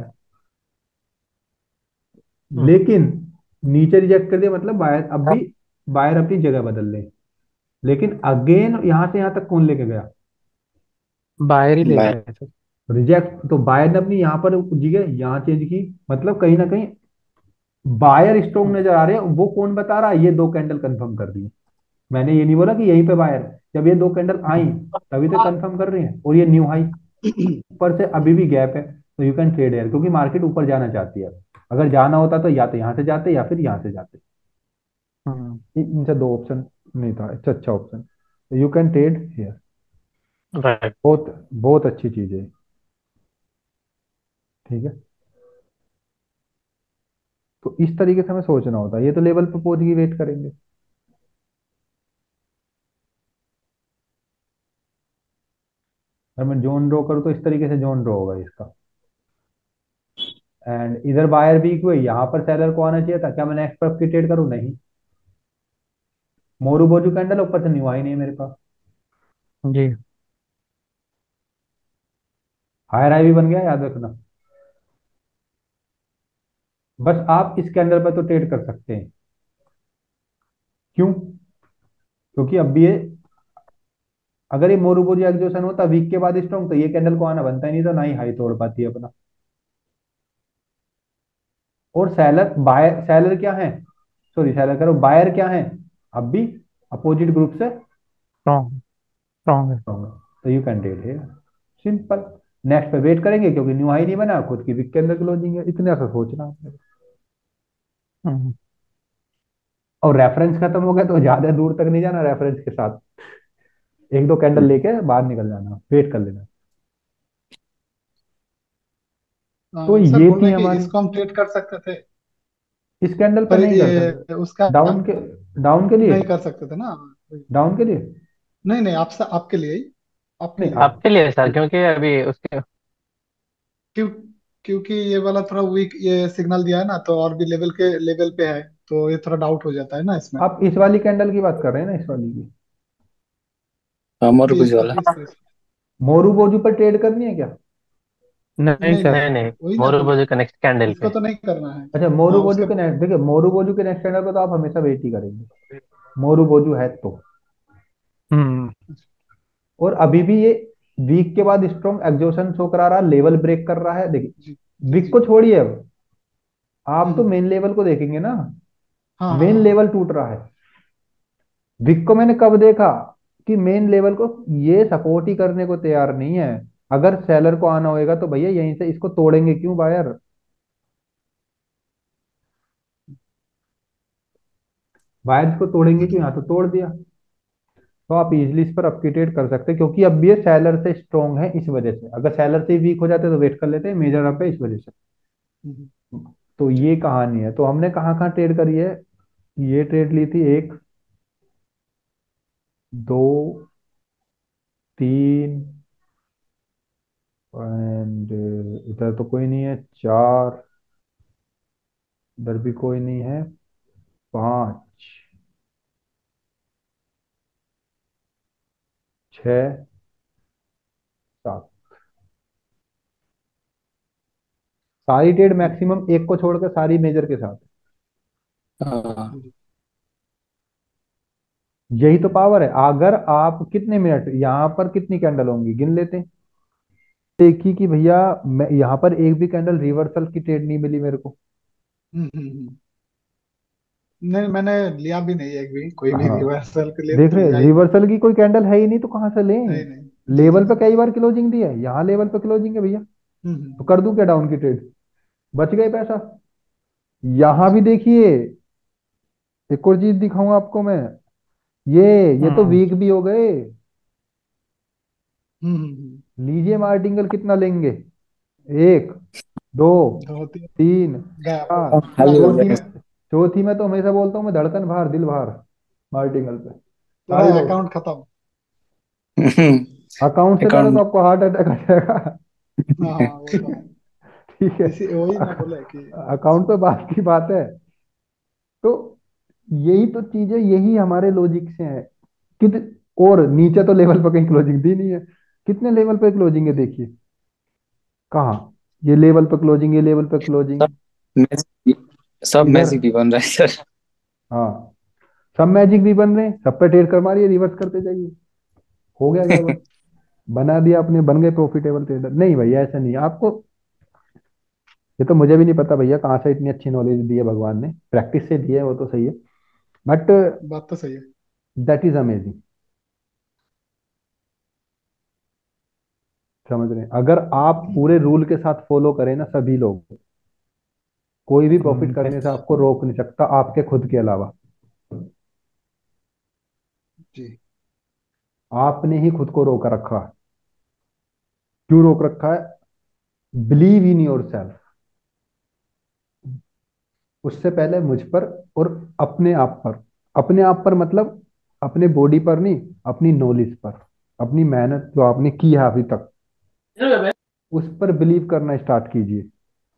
हम्म। लेकिन नीचे रिजेक्ट कर दिया, मतलब बायर अब भी, बायर अपनी जगह बदल ले। लेकिन अगेन यहाँ से यहाँ तक कौन लेके गया? बायर ही ले बायर। बायर। गए सर। रिजेक्ट तो बायर ने अपनी यहाँ पर जगह यहाँ चेंज की, मतलब कहीं ना कहीं बायर स्ट्रॉन्ग नजर आ रहे हैं। वो कौन बता रहा है? ये दो कैंडल कंफर्म कर दिए। मैंने ये नहीं बोला कि यहीं पे बायर, जब ये दो कैंडल आई तभी तो कंफर्म कर रही हैं। और ये न्यू हाई, ऊपर से अभी भी गैप है, तो यू कैन ट्रेड एयर, क्योंकि मार्केट ऊपर जाना चाहती है। अगर जाना होता तो या तो यहाँ से जाते या फिर यहाँ से जाते। हम्म। इन- इनसे दो ऑप्शन नहीं था, अच्छा अच्छा ऑप्शन, तो you can trade here. Right. बहुत बहुत अच्छी चीज है। ठीक है। तो इस तरीके से हमें सोचना होता है, ये तो लेवल पे पहुंच गई, वेट करेंगे। अगर मैं जोन ड्रॉ करूँ तो इस तरीके से जोन ड्रॉ होगा इसका। एंड इधर बायर वीक हुए, यहाँ पर सेलर को आना चाहिए था। क्या मैं नेक्स्ट पर ट्रेड करूँ? नहीं। मोरू बोजू कैंडल, ऊपर से न्यू आई नहीं है मेरे पास। जी। हायर हाई भी बन गया, याद रखना। बस आप इस कैंडल पर तो ट्रेड कर सकते हैं। क्यों? क्योंकि अब भी ये, अगर ये मोरूबोरी एक्सोसन होता वीक के बाद स्ट्रॉन्ग, तो ये कैंडल को आना बनता ही नहीं था, ना ही हाई तोड़ पाती है अपना। और सेलर बायर, सेलर क्या है, सॉरी सेलर करो, बायर क्या है, अब भी अपोजिट ग्रुप से स्ट्रॉन्ग स्ट्रॉन्ग है। strong है। तो यू कैन ट्रेड है, सिंपल। नेक्स्ट पे वेट करेंगे क्योंकि न्यू हाई नहीं बना, खुद की वीक के अंदर क्लोजिंग है, इतने सा सोचना आपने। हम्म, और रेफरेंस खत्म हो गया तो ज्यादा दूर तक नहीं जाना, रेफरेंस के साथ एक दो कैंडल लेके बाहर निकल जाना, वेट कर लेना। तो हाँ, सर ये बोल थी रहे हैं कि हमारी, इसको हम ट्रेड कर सकते थे, इस कैंडल पे पर नहीं कर ये सकते। उसका डाउन के, डाउन के लिए, नहीं कर सकते थे ना। डाउन के लिए नहीं नहीं, आपसे आपके लिए ही, आपके नहीं लिए। आप, आपके लिए सर, क्योंकि अभी उसके क्यों? क्योंकि ये वाला थोड़ा वीक ये सिग्नल दिया है ना, तो और भी लेवल के लेवल पे है, तो ये थोड़ा डाउट हो जाता है ना इसमें। आप इस वाली कैंडल की बात कर रहे हैं ना, इस वाली की। हाँ, जी, मोरकुज इसको वाला। इस तरह से। मोरू बोजू पर ट्रेड करनी है क्या? नहीं नहीं सर। नहीं, नहीं नहीं, वही ना बोले, मोरूबोजू का नेक्स्ट कैंडल इसको पे। तो नहीं करना है। अच्छा, मोरू हाँ बोजू उसके। के नेक्स्ट, देखिए मोरू बोजू के नेक्स्ट कैंडल पर तो आप हमेशा वेट ही करेंगे, मोरू बोजू है तो। हम्म। और अभी भी ये वीक के बाद स्ट्रॉन्ग एग्जॉशन शो करा रहा, लेवल ब्रेक कर रहा है, देखिए। जी जी वीक जी। को छोड़िए अब, आप तो हम्म। मेन लेवल को देखेंगे ना। हाँ हाँ मेन हाँ। लेवल टूट रहा है। विक को मैंने कब देखा कि मेन लेवल को ये सपोर्ट ही करने को तैयार नहीं है। अगर सेलर को आना होएगा तो भैया यहीं से इसको तोड़ेंगे क्यों बायर? बायर को तोड़ेंगे क्यों? यहाँ तो तोड़ दिया। तो आप इजिली इस पर अपडेट कर सकते हैं, क्योंकि अब ये सेलर से स्ट्रॉन्ग है इस वजह से। अगर सेलर से वीक हो जाते तो वेट कर लेते हैं, मेजर अप है इस वजह से। हम्म, तो ये कहानी है। तो हमने कहाँ कहाँ ट्रेड करी है? ये ट्रेड ली थी, एक, दो, तीन, एंड इधर तो कोई नहीं है, चार, इधर भी कोई नहीं है, पाँच, छ, सात। सारी ट्रेड जी मैक्सिमम एक को छोड़कर सारी मेजर के साथ। हाँ। जी। यही तो पावर है। अगर आप कितने मिनट यहाँ पर कितनी कैंडल होंगी गिन लेते हैं। देखिए कि भैया मैं यहाँ पर एक भी कैंडल रिवर्सल की ट्रेड नहीं मिली मेरे को। हम्म हम्म हम्म। नहीं, मैंने लिया भी नहीं एक भी, कोई भी हाँ, रिवर्सल के लिए देख तो रहे लिया ही नहीं। रिवर्सल की कोई कैंडल है ही नहीं, तो कहाँ से है ही लें? नहीं। जी जी लेवल पे जी। कई बार क्लोजिंग दी है, यहाँ लेवल पे क्लोजिंग है भैया, हम्म तो हम्म कर दूं क्या डाउन की ट्रेड? बच गए पैसा। हम्म। यहाँ भी जी। देखिए, एक और चीज दिखाऊंगा आपको मैं। ये ये तो हम्म। वीक भी हो गए। हम्म हम्म हम्म। लीजिए मार्टिंगल कितना लेंगे, एक, दो, दो तीन। तीन, गया पूरा, चार, पूरा खाली हो हाथ चौथी गया। में, में। चौथी में तो हमेशा बोलता हूँ मैं, धड़कन बाहर दिल बाहर, मार्टिंगल पे पूरा सारी हो अकाउंट खत्म। अकाउंट से पहले तो अकाउंट। आपको हार्ट अटैक आ जाएगा। हाँ हाँ, वो तो है। ठीक है। इसी वही ना बोले कि अकाउंट तो बात की बात है। तो यही तो चीजें, यही हमारे लॉजिक से है। कित और नीचे तो लेवल पर कहीं क्लोजिंग दी नहीं है। कितने लेवल पे क्लोजिंग है देखिए, कहाँ? ये लेवल पे क्लोजिंग, ये लेवल पे क्लोजिंग, सब मैजिक, सब इधर। मैजिक भी बन रहा है सर। हाँ, सब मैजिक भी बन रहे हैं, सब पे ट्रेड कर मारिए, रिवर्स करते जाइए, हो गया गड़बड़। बना दिया आपने, बन गए प्रॉफिटेबल ट्रेडर। नहीं भैया ऐसा नहीं है आपको। ये तो मुझे भी नहीं पता भैया कहाँ से इतनी अच्छी नॉलेज दी है भगवान ने, प्रैक्टिस से दी है वो तो सही है, बट बात तो सही है। That is amazing. समझ रहे हैं? अगर आप पूरे रूल के साथ फॉलो करें ना सभी लोग, कोई भी प्रॉफिट हम्म, करने से आपको रोक नहीं सकता आपके खुद के अलावा। जी। आपने ही खुद को रोक रखा है। क्यों रोक रखा है? Believe in yourself. उससे पहले मुझ पर और अपने आप पर। अपने आप पर मतलब अपने बॉडी पर नहीं, अपनी नॉलेज पर, अपनी मेहनत जो आपने की है अभी तक, उस पर बिलीव करना स्टार्ट कीजिए।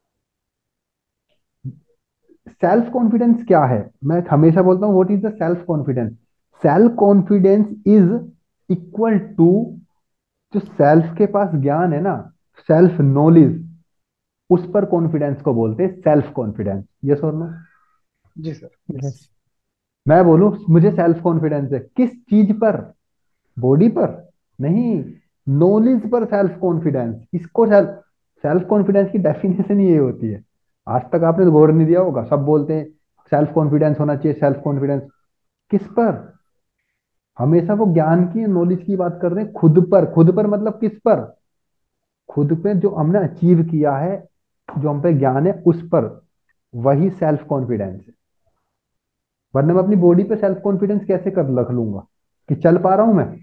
सेल्फ कॉन्फिडेंस क्या है? मैं हमेशा बोलता हूँ what is the self confidence. Self confidence is equal to, जो सेल्फ के पास ज्ञान है ना, सेल्फ नॉलेज, उस पर कॉन्फिडेंस को बोलते हैं सेल्फ कॉन्फिडेंस। यस और नो? जी सर। यस। मैं बोलूं मुझे सेल्फ कॉन्फिडेंस है, किस चीज पर? बॉडी पर नहीं, नॉलेज पर सेल्फ कॉन्फिडेंस। इसको सेल्फ सेल्फ कॉन्फिडेंस की डेफिनेशन ही ये होती है। आज तक आपने तो गौर नहीं दिया होगा, सब बोलते हैं सेल्फ कॉन्फिडेंस होना चाहिए, सेल्फ कॉन्फिडेंस। किस पर? हमेशा वो ज्ञान की नॉलेज की बात कर रहे हैं, खुद पर। खुद पर मतलब किस पर? खुद पे जो हमने अचीव किया है, जो हम पे ज्ञान है उस पर, वही सेल्फ कॉन्फिडेंस है। वरना मैं अपनी बॉडी पे सेल्फ कॉन्फिडेंस कैसे कर रख लूंगा कि चल पा रहा हूं मैं?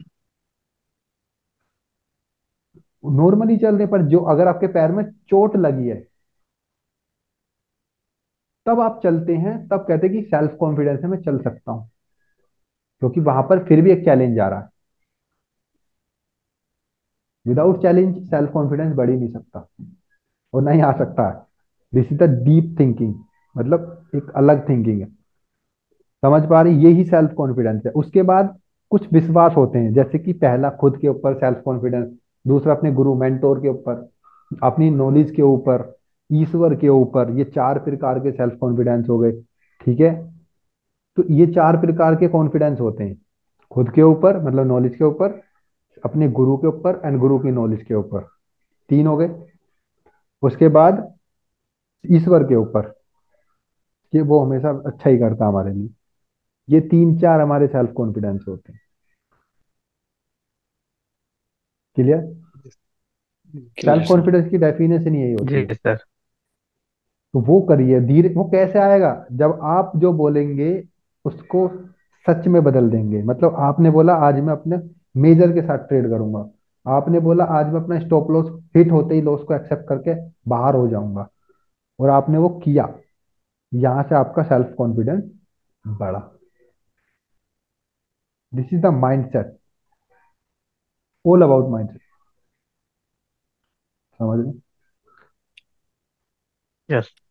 नॉर्मली चल रहे, पर जो अगर आपके पैर में चोट लगी है तब आप चलते हैं, तब कहते हैं कि सेल्फ कॉन्फिडेंस है, मैं चल सकता हूं, क्योंकि वहां पर फिर भी एक चैलेंज आ रहा है। विदाउट चैलेंज सेल्फ कॉन्फिडेंस बढ़ ही नहीं सकता, और नहीं आ सकता है। This is the deep thinking, मतलब एक अलग थिंकिंग है। समझ पा रही? यही सेल्फ कॉन्फिडेंस है। उसके बाद कुछ विश्वास होते हैं, जैसे कि पहला खुद के ऊपर सेल्फ कॉन्फिडेंस, दूसरा अपने गुरु मेंटोर के ऊपर, अपनी नॉलेज के ऊपर, ईश्वर के ऊपर। ये चार प्रकार के सेल्फ कॉन्फिडेंस हो गए, ठीक है? तो ये चार प्रकार के कॉन्फिडेंस होते हैं, खुद के ऊपर मतलब नॉलेज के ऊपर, अपने गुरु के ऊपर एंड गुरु की नॉलेज के ऊपर, तीन हो गए। उसके बाद ईश्वर के ऊपर, कि वो हमेशा अच्छा ही करता है हमारे लिए। ये तीन चार हमारे सेल्फ कॉन्फिडेंस होते हैं। Clear? Self clear sir. Confidence की डेफिनेशन यही होती जी है। सर। तो वो करिए धीरे। वो कैसे आएगा? जब आप जो बोलेंगे उसको सच में बदल देंगे। मतलब आपने बोला आज मैं अपने मेजर के साथ ट्रेड करूंगा, आपने बोला आज मैं अपना स्टॉप लॉस हिट होते ही लॉस को एक्सेप्ट करके बाहर हो जाऊंगा, और आपने वो किया, यहां से आपका सेल्फ कॉन्फिडेंस बढ़ा। This is the mindset, all about mindset. समझ रहे? यस।